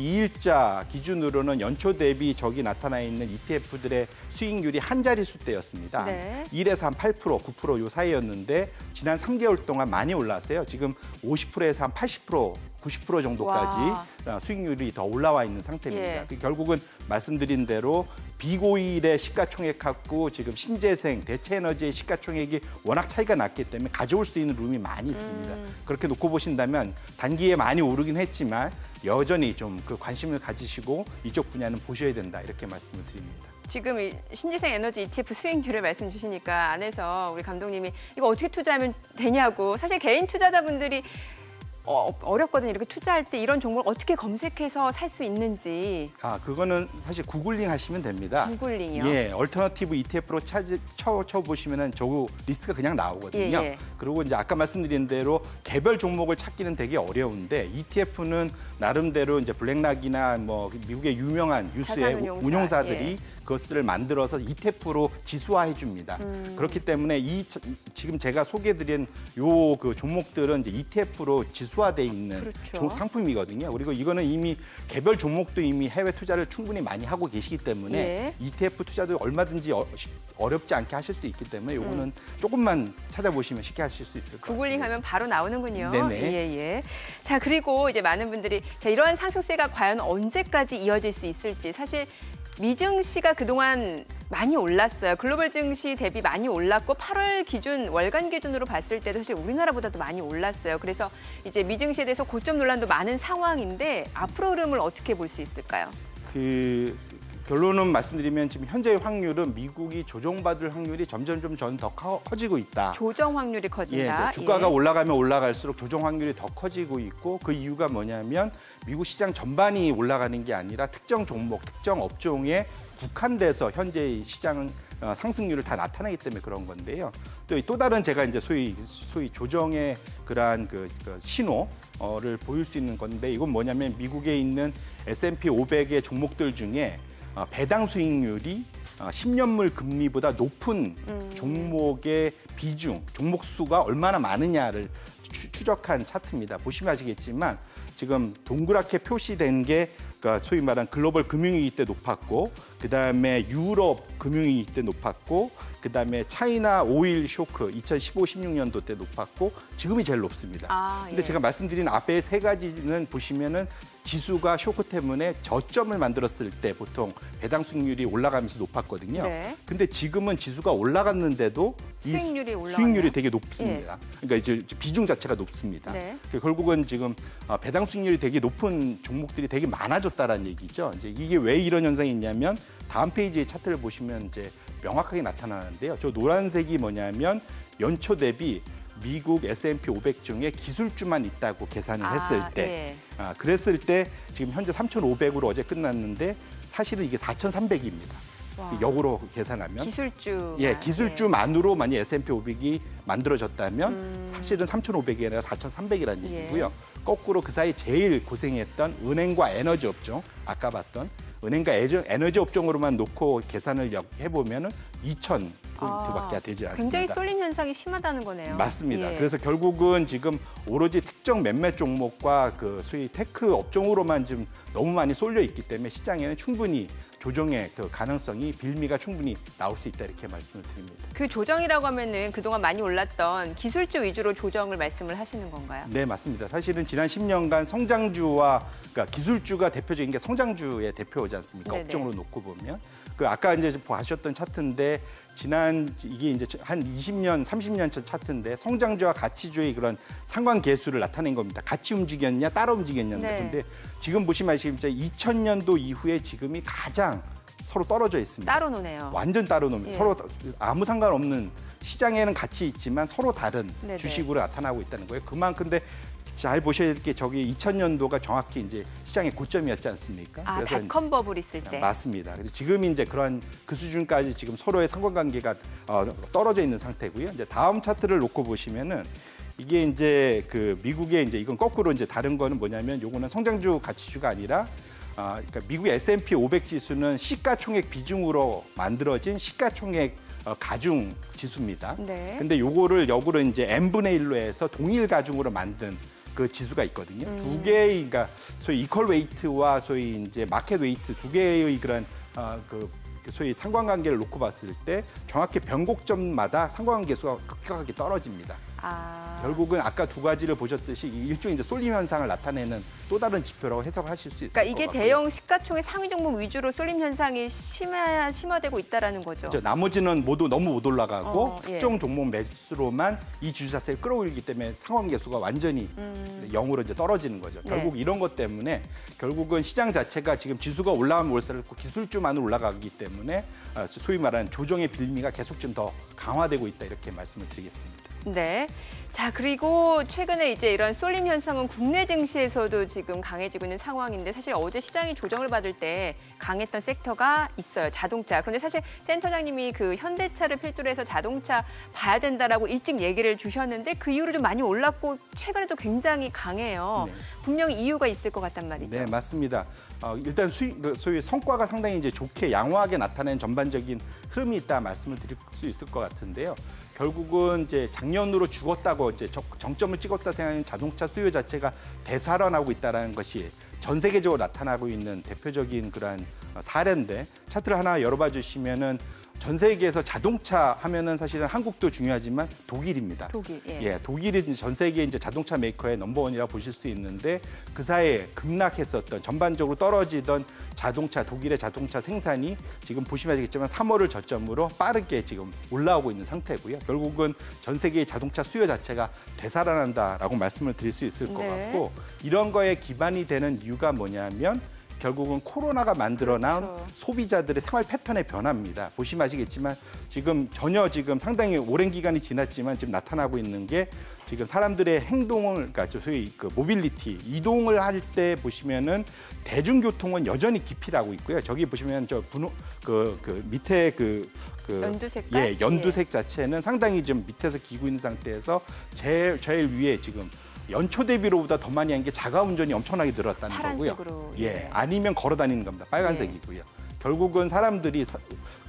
이십이일자 기준으로는 연초 대비 저기 나타나 있는 이티에프들의 수익률이 한 자릿수대였습니다. 네. 일에서 한 팔 퍼센트, 구 퍼센트 요 사이였는데 지난 삼 개월 동안 많이 올랐어요. 지금 오십 퍼센트에서 한 팔십 퍼센트, 구십 퍼센트 정도까지 와. 수익률이 더 올라와 있는 상태입니다. 예. 결국은 말씀드린 대로 비고일의 시가총액하고 지금 신재생, 대체에너지의 시가총액이 워낙 차이가 났기 때문에 가져올 수 있는 룸이 많이 있습니다. 음. 그렇게 놓고 보신다면 단기에 많이 오르긴 했지만 여전히 좀 그 관심을 가지시고 이쪽 분야는 보셔야 된다 이렇게 말씀을 드립니다. 지금 이 신재생 에너지 이티에프 수익률을 말씀 주시니까 안에서 우리 감독님이 이거 어떻게 투자하면 되냐고 사실 개인 투자자분들이 어, 어렵거든요. 이렇게 투자할 때 이런 종목을 어떻게 검색해서 살 수 있는지. 아, 그거는 사실 구글링 하시면 됩니다. 구글링이요? 예, 얼터너티브 이티에프로 찾으, 쳐, 쳐보시면은 저 리스트가 그냥 나오거든요. 예, 예. 그리고 이제 아까 말씀드린 대로 개별 종목을 찾기는 되게 어려운데 이티에프는 나름대로 이제 블랙락이나 뭐 미국의 유명한 유수의 자산운용사, 운용사들이 예. 그것들을 만들어서 이티에프로 지수화해 줍니다. 음. 그렇기 때문에 이 지금 제가 소개해드린 요 그 종목들은 이제 이티에프로 지수화돼 있는 그렇죠. 종- 상품이거든요. 그리고 이거는 이미 개별 종목도 이미 해외 투자를 충분히 많이 하고 계시기 때문에 예. 이티에프 투자도 얼마든지 어, 쉽- 어렵지 않게 하실 수 있기 때문에 요거는 음. 조금만 찾아보시면 쉽게 하실 수 있을 것 같습니다. 구글링 하면 바로 나오는군요. 네네. 예, 예. 자, 그리고 이제 많은 분들이 자, 이러한 상승세가 과연 언제까지 이어질 수 있을지 사실 미증시가 그동안 많이 올랐어요. 글로벌 증시 대비 많이 올랐고 팔월 기준, 월간 기준으로 봤을 때도 사실 우리나라보다도 많이 올랐어요. 그래서 이제 미증시에 대해서 고점 논란도 많은 상황인데 앞으로 흐름을 어떻게 볼 수 있을까요? 그 결론은 말씀드리면 지금 현재의 확률은 미국이 조정받을 확률이 점점 좀 저는 더 커, 커지고 있다. 조정 확률이 예, 커진다. 이제 주가가 예. 올라가면 올라갈수록 조정 확률이 더 커지고 있고 그 이유가 뭐냐면 미국 시장 전반이 올라가는 게 아니라 특정 종목, 특정 업종에 국한돼서 현재의 시장 어, 상승률을 다 나타내기 때문에 그런 건데요. 또 또 다른 제가 이제 소위 소위 조정의 그러한 그, 그 신호를 보일 수 있는 건데 이건 뭐냐면 미국에 있는 에스 앤 피 오백의 종목들 중에 어, 배당 수익률이 어, 십 년물 금리보다 높은 음. 종목의 비중, 종목 수가 얼마나 많으냐를 추, 추적한 차트입니다. 보시면 아시겠지만 지금 동그랗게 표시된 게 그러니까 소위 말한 글로벌 금융위기 때 높았고 그다음에 유럽 금융위기 때 높았고 그다음에 차이나 오일 쇼크 이천십오, 십육 년도 때 높았고 지금이 제일 높습니다. 아, 근데 예. 제가 말씀드린 앞에 세 가지는 보시면은 지수가 쇼크 때문에 저점을 만들었을 때 보통 배당 수익률이 올라가면서 높았거든요. 네. 근데 지금은 지수가 올라갔는데도 이 수익률이 올라가네요. 수익률이 되게 높습니다. 그러니까 이제 비중 자체가 높습니다. 네. 그러니까 결국은 지금 어, 배당 수익률이 되게 높은 종목들이 되게 많아졌다라는 얘기죠. 이제 이게 왜 이런 현상이 있냐면 다음 페이지의 차트를 보시면 이제 명확하게 나타나는데요. 저 노란색이 뭐냐면 연초 대비 미국 에스 앤 피 오백 중에 기술주만 있다고 계산을 아, 했을 때, 예. 아, 그랬을 때 지금 현재 삼천오백으로 어제 끝났는데 사실은 이게 사천삼백입니다. 와. 역으로 계산하면 기술주. 예, 기술주만으로 만약 에스 앤 피 오백이 만들어졌다면 음. 사실은 삼천오백이 아니라 사천삼백이라는 예. 얘기고요. 거꾸로 그 사이 제일 고생했던 은행과 에너지 업종, 아까 봤던 은행과 에저- 에너지 업종으로만 놓고 계산을 해보면 이천 포인트밖에 아, 되지 않습니다. 굉장히 쏠림 현상이 심하다는 거네요. 맞습니다. 예. 그래서 결국은 지금 오로지 특정 몇몇 종목과 그 소위 테크 업종으로만 지금 너무 많이 쏠려 있기 때문에 시장에는 충분히 조정의 그 가능성이 빌미가 충분히 나올 수 있다 이렇게 말씀을 드립니다. 그 조정이라고 하면은 그동안 많이 올랐던 기술주 위주로 조정을 말씀을 하시는 건가요? 네, 맞습니다. 사실은 지난 십 년간 성장주와 그러니까 기술주가 대표적인 게 성장주의 대표지 않습니까? 네네. 업종으로 놓고 보면 그 아까 이제 보셨던 차트인데 지난 이게 이제 한 이십 년, 삼십 년 전 차트인데 성장주와 가치주의 그런 상관계수를 나타낸 겁니다. 같이 움직였냐, 따로 움직였냐. 네. 근데 지금 보시면 아시겠지만 이천 년도 이후에 지금이 가장 서로 떨어져 있습니다. 따로 노네요. 완전 따로 놉니다. 예. 서로 아무 상관없는 시장에는 같이 있지만 서로 다른 네네. 주식으로 나타나고 있다는 거예요. 그만큼 근데 잘 보셔야 될 게 저기 이천 년도가 정확히 이제 시장의 고점이었지 않습니까? 아, 닷컴 버블 있을 때. 맞습니다. 그래서 지금 이제 그런 그 수준까지 지금 서로의 상관관계가 어, 떨어져 있는 상태고요. 이제 다음 차트를 놓고 보시면은 이게 이제 그 미국의 이제 이건 거꾸로 이제 다른 거는 뭐냐면 요거는 성장주 가치주가 아니라 아, 그러니까 미국의 에스 앤 피 오백 지수는 시가총액 비중으로 만들어진 시가총액 어, 가중 지수입니다. 네. 근데 요거를 역으로 이제 n분의 일로 해서 동일 가중으로 만든 그 지수가 있거든요. 음. 두 개의 그러니까 소위 이퀄 웨이트와 소위 이제 마켓 웨이트 두 개의 그런 어, 그 소위 상관관계를 놓고 봤을 때 정확히 변곡점마다 상관관계수가 급격하게 떨어집니다. 아. 결국은 아까 두 가지를 보셨듯이 일종의 이제 쏠림 현상을 나타내는 또 다른 지표라고 해석하실 수 있을 그러니까 것 이게 같고요. 대형 시가총액 상위 종목 위주로 쏠림 현상이 심화, 심화되고 있다라는 거죠. 그렇죠. 나머지는 모두 너무 못 올라가고 어, 예. 특정 종목 매수로만 이 주식자세를 끌어올리기 때문에 상관계수가 완전히 음. 영으로 이제 떨어지는 거죠. 네. 결국 이런 것 때문에 결국은 시장 자체가 지금 지수가 올라가면 올라갈수록 기술주만 올라가기 때문에 아, 소위 말하는 조정의 빌미가 계속 좀 더 강화되고 있다 이렇게 말씀을 드리겠습니다. 네. 자, 그리고 최근에 이제 이런 쏠림 현상은 국내 증시에서도 지금 강해지고 있는 상황인데 사실 어제 시장이 조정을 받을 때 강했던 섹터가 있어요. 자동차. 그런데 사실 센터장님이 그 현대차를 필두로 해서 자동차 봐야 된다라고 일찍 얘기를 주셨는데 그 이후로 좀 많이 올랐고 최근에도 굉장히 강해요. 네. 분명히 이유가 있을 것 같단 말이죠. 네, 맞습니다. 어, 일단 수익, 그 소위 성과가 상당히 이제 좋게 양호하게 나타낸 전반적인 흐름이 있다 말씀을 드릴 수 있을 것 같은데요. 결국은 이제 작년으로 죽었다고 이제 정점을 찍었다 생각하는 자동차 수요 자체가 되살아나고 있다는 것이 전 세계적으로 나타나고 있는 대표적인 그러한 사례인데 차트를 하나 열어봐 주시면은 전 세계에서 자동차 하면은 사실은 한국도 중요하지만 독일입니다. 독일, 예. 예, 독일이 전 세계 이제 자동차 메이커의 넘버원이라고 보실 수 있는데 그 사이에 급락했었던 전반적으로 떨어지던 자동차 독일의 자동차 생산이 지금 보시면 알겠지만 삼월을 저점으로 빠르게 지금 올라오고 있는 상태고요. 결국은 전 세계의 자동차 수요 자체가 되살아난다라고 말씀을 드릴 수 있을 것 네. 같고 이런 거에 기반이 되는 이유가 뭐냐면. 결국은 코로나가 만들어낸 그렇죠. 소비자들의 생활 패턴의 변화입니다. 보시면 아시겠지만 지금 전혀 지금 상당히 오랜 기간이 지났지만 지금 나타나고 있는 게 지금 사람들의 행동을, 그러니까 소위 그 모빌리티, 이동을 할 때 보시면은 대중교통은 여전히 기피하고 있고요. 저기 보시면 저 분호, 그, 그 밑에 그, 그 연두색깔? 예, 연두색 자체는 상당히 좀 밑에서 기고 있는 상태에서 제일, 제일 위에 지금 연초 대비로보다 더 많이 한 게 자가 운전이 엄청나게 늘었다는 파란색으로, 거고요. 예. 예, 아니면 걸어 다니는 겁니다. 빨간색이고요. 결국은 사람들이 사,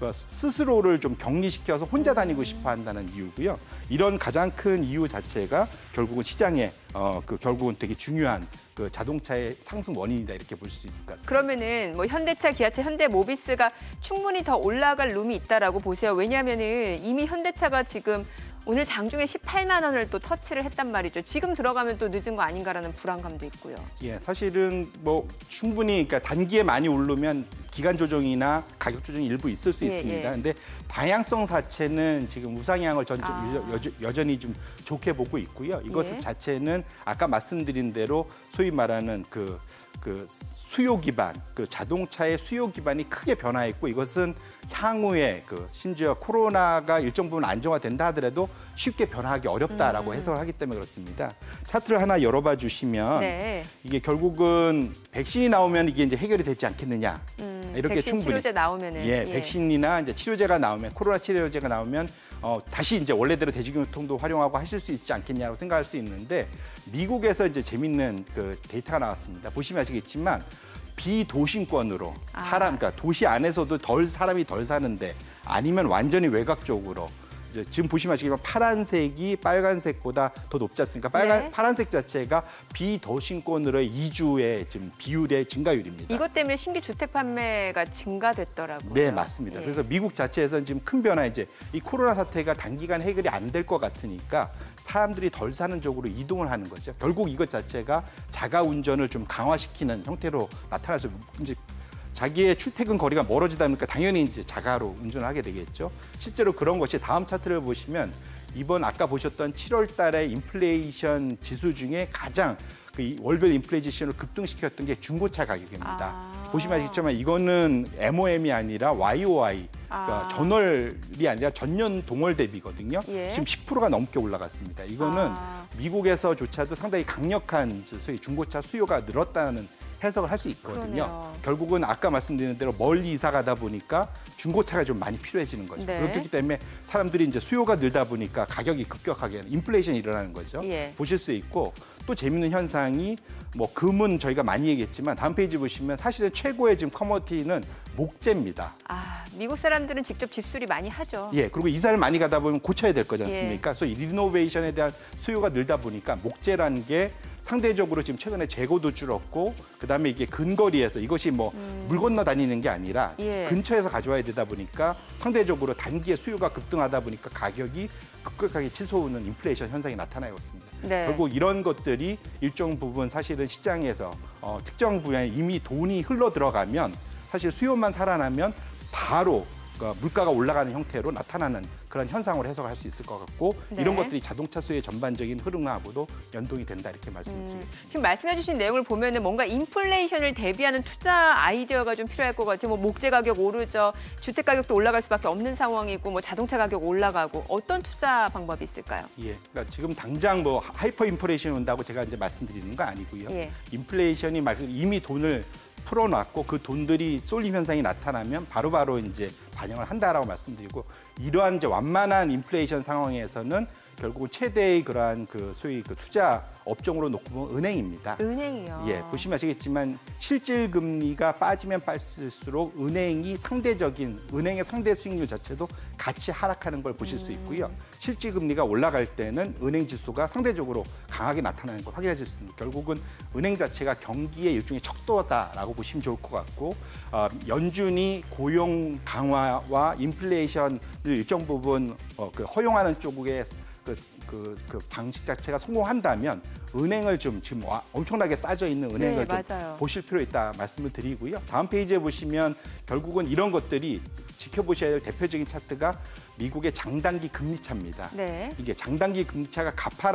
스스로를 좀 격리시켜서 혼자 다니고 싶어 한다는 이유고요. 이런 가장 큰 이유 자체가 결국은 시장에 어, 그 결국은 되게 중요한 그 자동차의 상승 원인이다 이렇게 볼 수 있을 것 같습니다. 그러면은 뭐 현대차, 기아차, 현대모비스가 충분히 더 올라갈 룸이 있다라고 보세요. 왜냐하면은 이미 현대차가 지금 오늘 장중에 십팔만 원을 또 터치를 했단 말이죠. 지금 들어가면 또 늦은 거 아닌가라는 불안감도 있고요. 예, 사실은 뭐 충분히 그러니까 단기에 많이 오르면 기간 조정이나 가격 조정이 일부 있을 수 예, 있습니다. 예. 근데 방향성 자체는 지금 우상향을 전, 아. 여, 여전히 좀 좋게 보고 있고요. 이것 예. 자체는 아까 말씀드린 대로 소위 말하는 그, 그 수요 기반, 그 자동차의 수요 기반이 크게 변화했고 이것은 향후에 그 심지어 코로나가 일정 부분 안정화된다 하더라도 쉽게 변화하기 어렵다라고 음. 해석을 하기 때문에 그렇습니다. 차트를 하나 열어봐 주시면 네. 이게 결국은 백신이 나오면 이게 이제 해결이 되지 않겠느냐. 음, 이렇게 백신 충분히 치료제 나오면은 예, 백신이나 이제 치료제가 나오면 코로나 치료제가 나오면 어, 다시 이제 원래대로 대중교통도 활용하고 하실 수 있지 않겠냐고 생각할 수 있는데 미국에서 이제 재밌는 그 데이터가 나왔습니다. 보시면 아시겠지만 비도심권으로 아. 사람, 그러니까 도시 안에서도 덜 사람이 덜 사는데 아니면 완전히 외곽 쪽으로 이제 지금 보시면 아시겠지만 파란색이 빨간색보다 더 높지 않습니까? 빨간 네. 파란색 자체가 비도심권으로의 이주의 지금 비율의 증가율입니다. 이것 때문에 신규 주택 판매가 증가됐더라고요. 네, 맞습니다. 예. 그래서 미국 자체에서는 지금 큰 변화, 이제 이 코로나 사태가 단기간 해결이 안 될 것 같으니까 사람들이 덜 사는 쪽으로 이동을 하는 거죠. 결국 이것 자체가 자가 운전을 좀 강화시키는 형태로 나타나서 이제 자기의 출퇴근 거리가 멀어지다 보니까 당연히 이제 자가로 운전을 하게 되겠죠. 실제로 그런 것이 다음 차트를 보시면 이번 아까 보셨던 칠월 달에 인플레이션 지수 중에 가장 그 월별 인플레이션을 급등시켰던 게 중고차 가격입니다. 아. 보시면 아시겠지만 이거는 엠오엠이 아니라 와이오아이, 그러니까 아. 전월이 아니라 전년 동월 대비거든요. 예. 지금 십 퍼센트가 넘게 올라갔습니다. 이거는 아. 미국에서조차도 상당히 강력한 소위 중고차 수요가 늘었다는 해석을 할 수 있거든요. 그러네요. 결국은 아까 말씀드린 대로 멀리 이사 가다 보니까 중고차가 좀 많이 필요해지는 거죠. 네. 그렇기 때문에 사람들이 이제 수요가 늘다 보니까 가격이 급격하게 인플레이션이 일어나는 거죠. 예. 보실 수 있고 또 재밌는 현상이 뭐 금은 저희가 많이 얘기했지만 다음 페이지 보시면 사실은 최고의 지금 커머디티는 목재입니다. 아, 미국 사람들은 직접 집수리 많이 하죠. 예, 그리고 이사를 많이 가다 보면 고쳐야 될 거지 예. 않습니까? 그래서 이 리노베이션에 대한 수요가 늘다 보니까 목재라는 게 상대적으로 지금 최근에 재고도 줄었고 그다음에 이게 근거리에서 이것이 뭐 물 건너 다니는 게 아니라 예. 근처에서 가져와야 되다 보니까 상대적으로 단기에 수요가 급등하다 보니까 가격이 급격하게 치솟는 인플레이션 현상이 나타나고 있습니다. 네. 결국 이런 것들이 일정 부분 사실은 시장에서 어, 특정 분야에 이미 돈이 흘러 들어가면 사실 수요만 살아나면 바로 그 물가가 올라가는 형태로 나타나는 그런 현상으로 해석할 수 있을 것 같고 네. 이런 것들이 자동차 수의 전반적인 흐름하고도 연동이 된다 이렇게 말씀드리겠습니다. 음, 지금 말씀해주신 내용을 보면은 뭔가 인플레이션을 대비하는 투자 아이디어가 좀 필요할 것 같아요. 뭐 목재 가격 오르죠, 주택 가격도 올라갈 수밖에 없는 상황이고, 뭐 자동차 가격 올라가고 어떤 투자 방법이 있을까요? 예, 그러니까 지금 당장 뭐 하이퍼 인플레이션이 온다고 제가 이제 말씀드리는 거 아니고요. 예. 인플레이션이 말 이미 돈을 풀어놨고 그 돈들이 쏠림 현상이 나타나면 바로바로 이제 반영을 한다라고 말씀드리고 이러한 이제 완만한 인플레이션 상황에서는 결국은 최대의 그러한 그 소위 그 투자 업종으로 놓고 보면 은행입니다. 은행이요. 예, 보시면 아시겠지만 실질 금리가 빠지면 빠질수록 은행이 상대적인 은행의 상대 수익률 자체도 같이 하락하는 걸 보실 수 있고요. 실질 금리가 올라갈 때는 은행 지수가 상대적으로 강하게 나타나는 걸 확인하실 수 있습니다. 결국은 은행 자체가 경기의 일종의 척도다라고 보시면 좋을 것 같고 어, 연준이 고용 강화와 인플레이션을 일정 부분 어, 그 허용하는 쪽에 그, 그, 그 방식 자체가 성공한다면 은행을 좀 지금 와, 엄청나게 싸져 있는 은행을 네, 좀 맞아요. 보실 필요 있다 말씀을 드리고요. 다음 페이지에 보시면 결국은 이런 것들이 지켜보셔야 될 대표적인 차트가 미국의 장단기 금리차입니다. 네. 이게 장단기 금리차가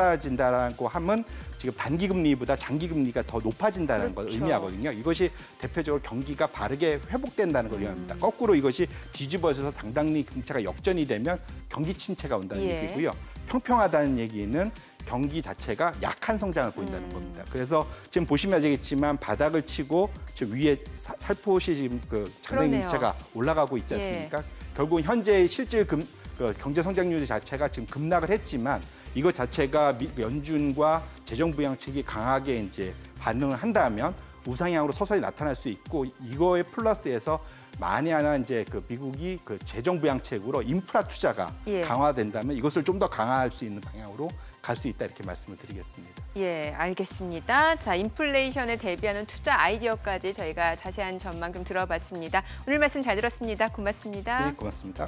가파라진다라고 하면 지금 단기 금리보다 장기 금리가 더 높아진다는 걸 그렇죠. 의미하거든요. 이것이 대표적으로 경기가 바르게 회복된다는 걸 의미합니다. 거꾸로 이것이 뒤집어져서 장단기 금리차가 역전이 되면 경기 침체가 온다는 예. 얘기고요. 평평하다는 얘기는 경기 자체가 약한 성장을 보인다는 음. 겁니다. 그래서 지금 보시면 아시겠지만 바닥을 치고 저 위에 사, 살포시 지금 그 장단기 그러네요. 금리차가 올라가고 있지 않습니까? 결국 현재 실질 금, 그 경제 성장률 자체가 지금 급락을 했지만 이것 자체가 미, 연준과 재정 부양책이 강하게 이제 반응을 한다면 우상향으로 서서히 나타날 수 있고 이거에 플러스해서 만에 하나 이제 그 미국이 그 재정 부양책으로 인프라 투자가 예. 강화된다면 이것을 좀 더 강화할 수 있는 방향으로 갈 수 있다 이렇게 말씀을 드리겠습니다. 예, 알겠습니다. 자, 인플레이션에 대비하는 투자 아이디어까지 저희가 자세한 전망 좀 들어봤습니다. 오늘 말씀 잘 들었습니다. 고맙습니다. 네, 고맙습니다.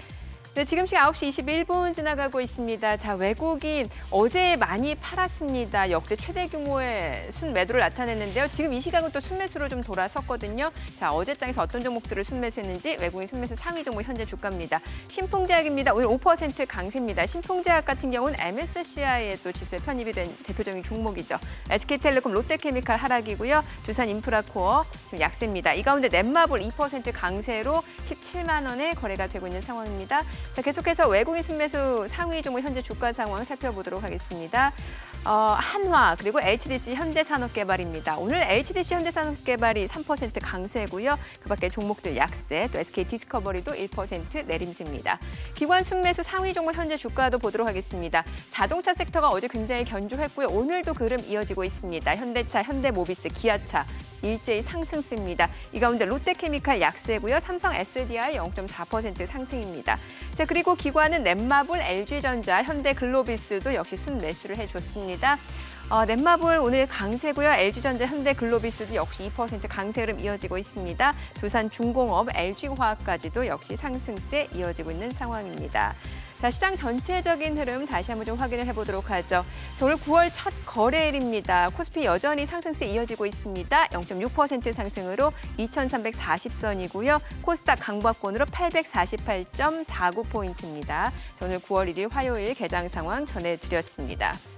네, 지금 시각 아홉 시 이십일 분 지나가고 있습니다. 자, 외국인 어제 많이 팔았습니다. 역대 최대 규모의 순매도를 나타냈는데요. 지금 이 시각은 또 순매수로 좀 돌아섰거든요. 자, 어제장에서 어떤 종목들을 순매수했는지 외국인 순매수 상위 종목 현재 주가입니다. 신풍제약입니다. 오늘 오 퍼센트 강세입니다. 신풍제약 같은 경우는 엠에스시아이에 또 지수에 편입이 된 대표적인 종목이죠. 에스케이텔레콤, 롯데케미칼 하락이고요. 두산인프라코어 지금 약세입니다. 이 가운데 넷마블 이 퍼센트 강세로 십칠만 원에 거래가 되고 있는 상황입니다. 자, 계속해서 외국인 순매수 상위 종목 현재 주가 상황 살펴보도록 하겠습니다. 어, 한화 그리고 에이치디씨 현대산업개발입니다. 오늘 에이치디씨 현대산업개발이 삼 퍼센트 강세고요. 그밖에 종목들 약세, 또 에스케이디스커버리도 일 퍼센트 내림세입니다. 기관 순매수 상위 종목 현재 주가도 보도록 하겠습니다. 자동차 섹터가 어제 굉장히 견조했고요. 오늘도 그 흐름 이어지고 있습니다. 현대차, 현대모비스, 기아차 일제히 상승세입니다. 이 가운데 롯데케미칼 약세고요. 삼성 에스디아이 영 점 사 퍼센트 상승입니다. 자, 그리고 기관은 넷마블, 엘지전자, 현대글로비스도 역시 순매수를 해줬습니다. 어, 넷마블 오늘 강세고요. 엘지전자, 현대글로비스도 역시 이 퍼센트 강세 흐름 이어지고 있습니다. 두산중공업, 엘지화학까지도 역시 상승세 이어지고 있는 상황입니다. 자, 시장 전체적인 흐름 다시 한번 좀 확인을 해보도록 하죠. 자, 오늘 구월 첫 거래일입니다. 코스피 여전히 상승세 이어지고 있습니다. 영 점 육 퍼센트 상승으로 이천삼백사십 선이고요. 코스닥 강보합권으로 팔백사십팔 점 사구 포인트입니다. 자, 오늘 구월 일일 화요일 개장 상황 전해드렸습니다.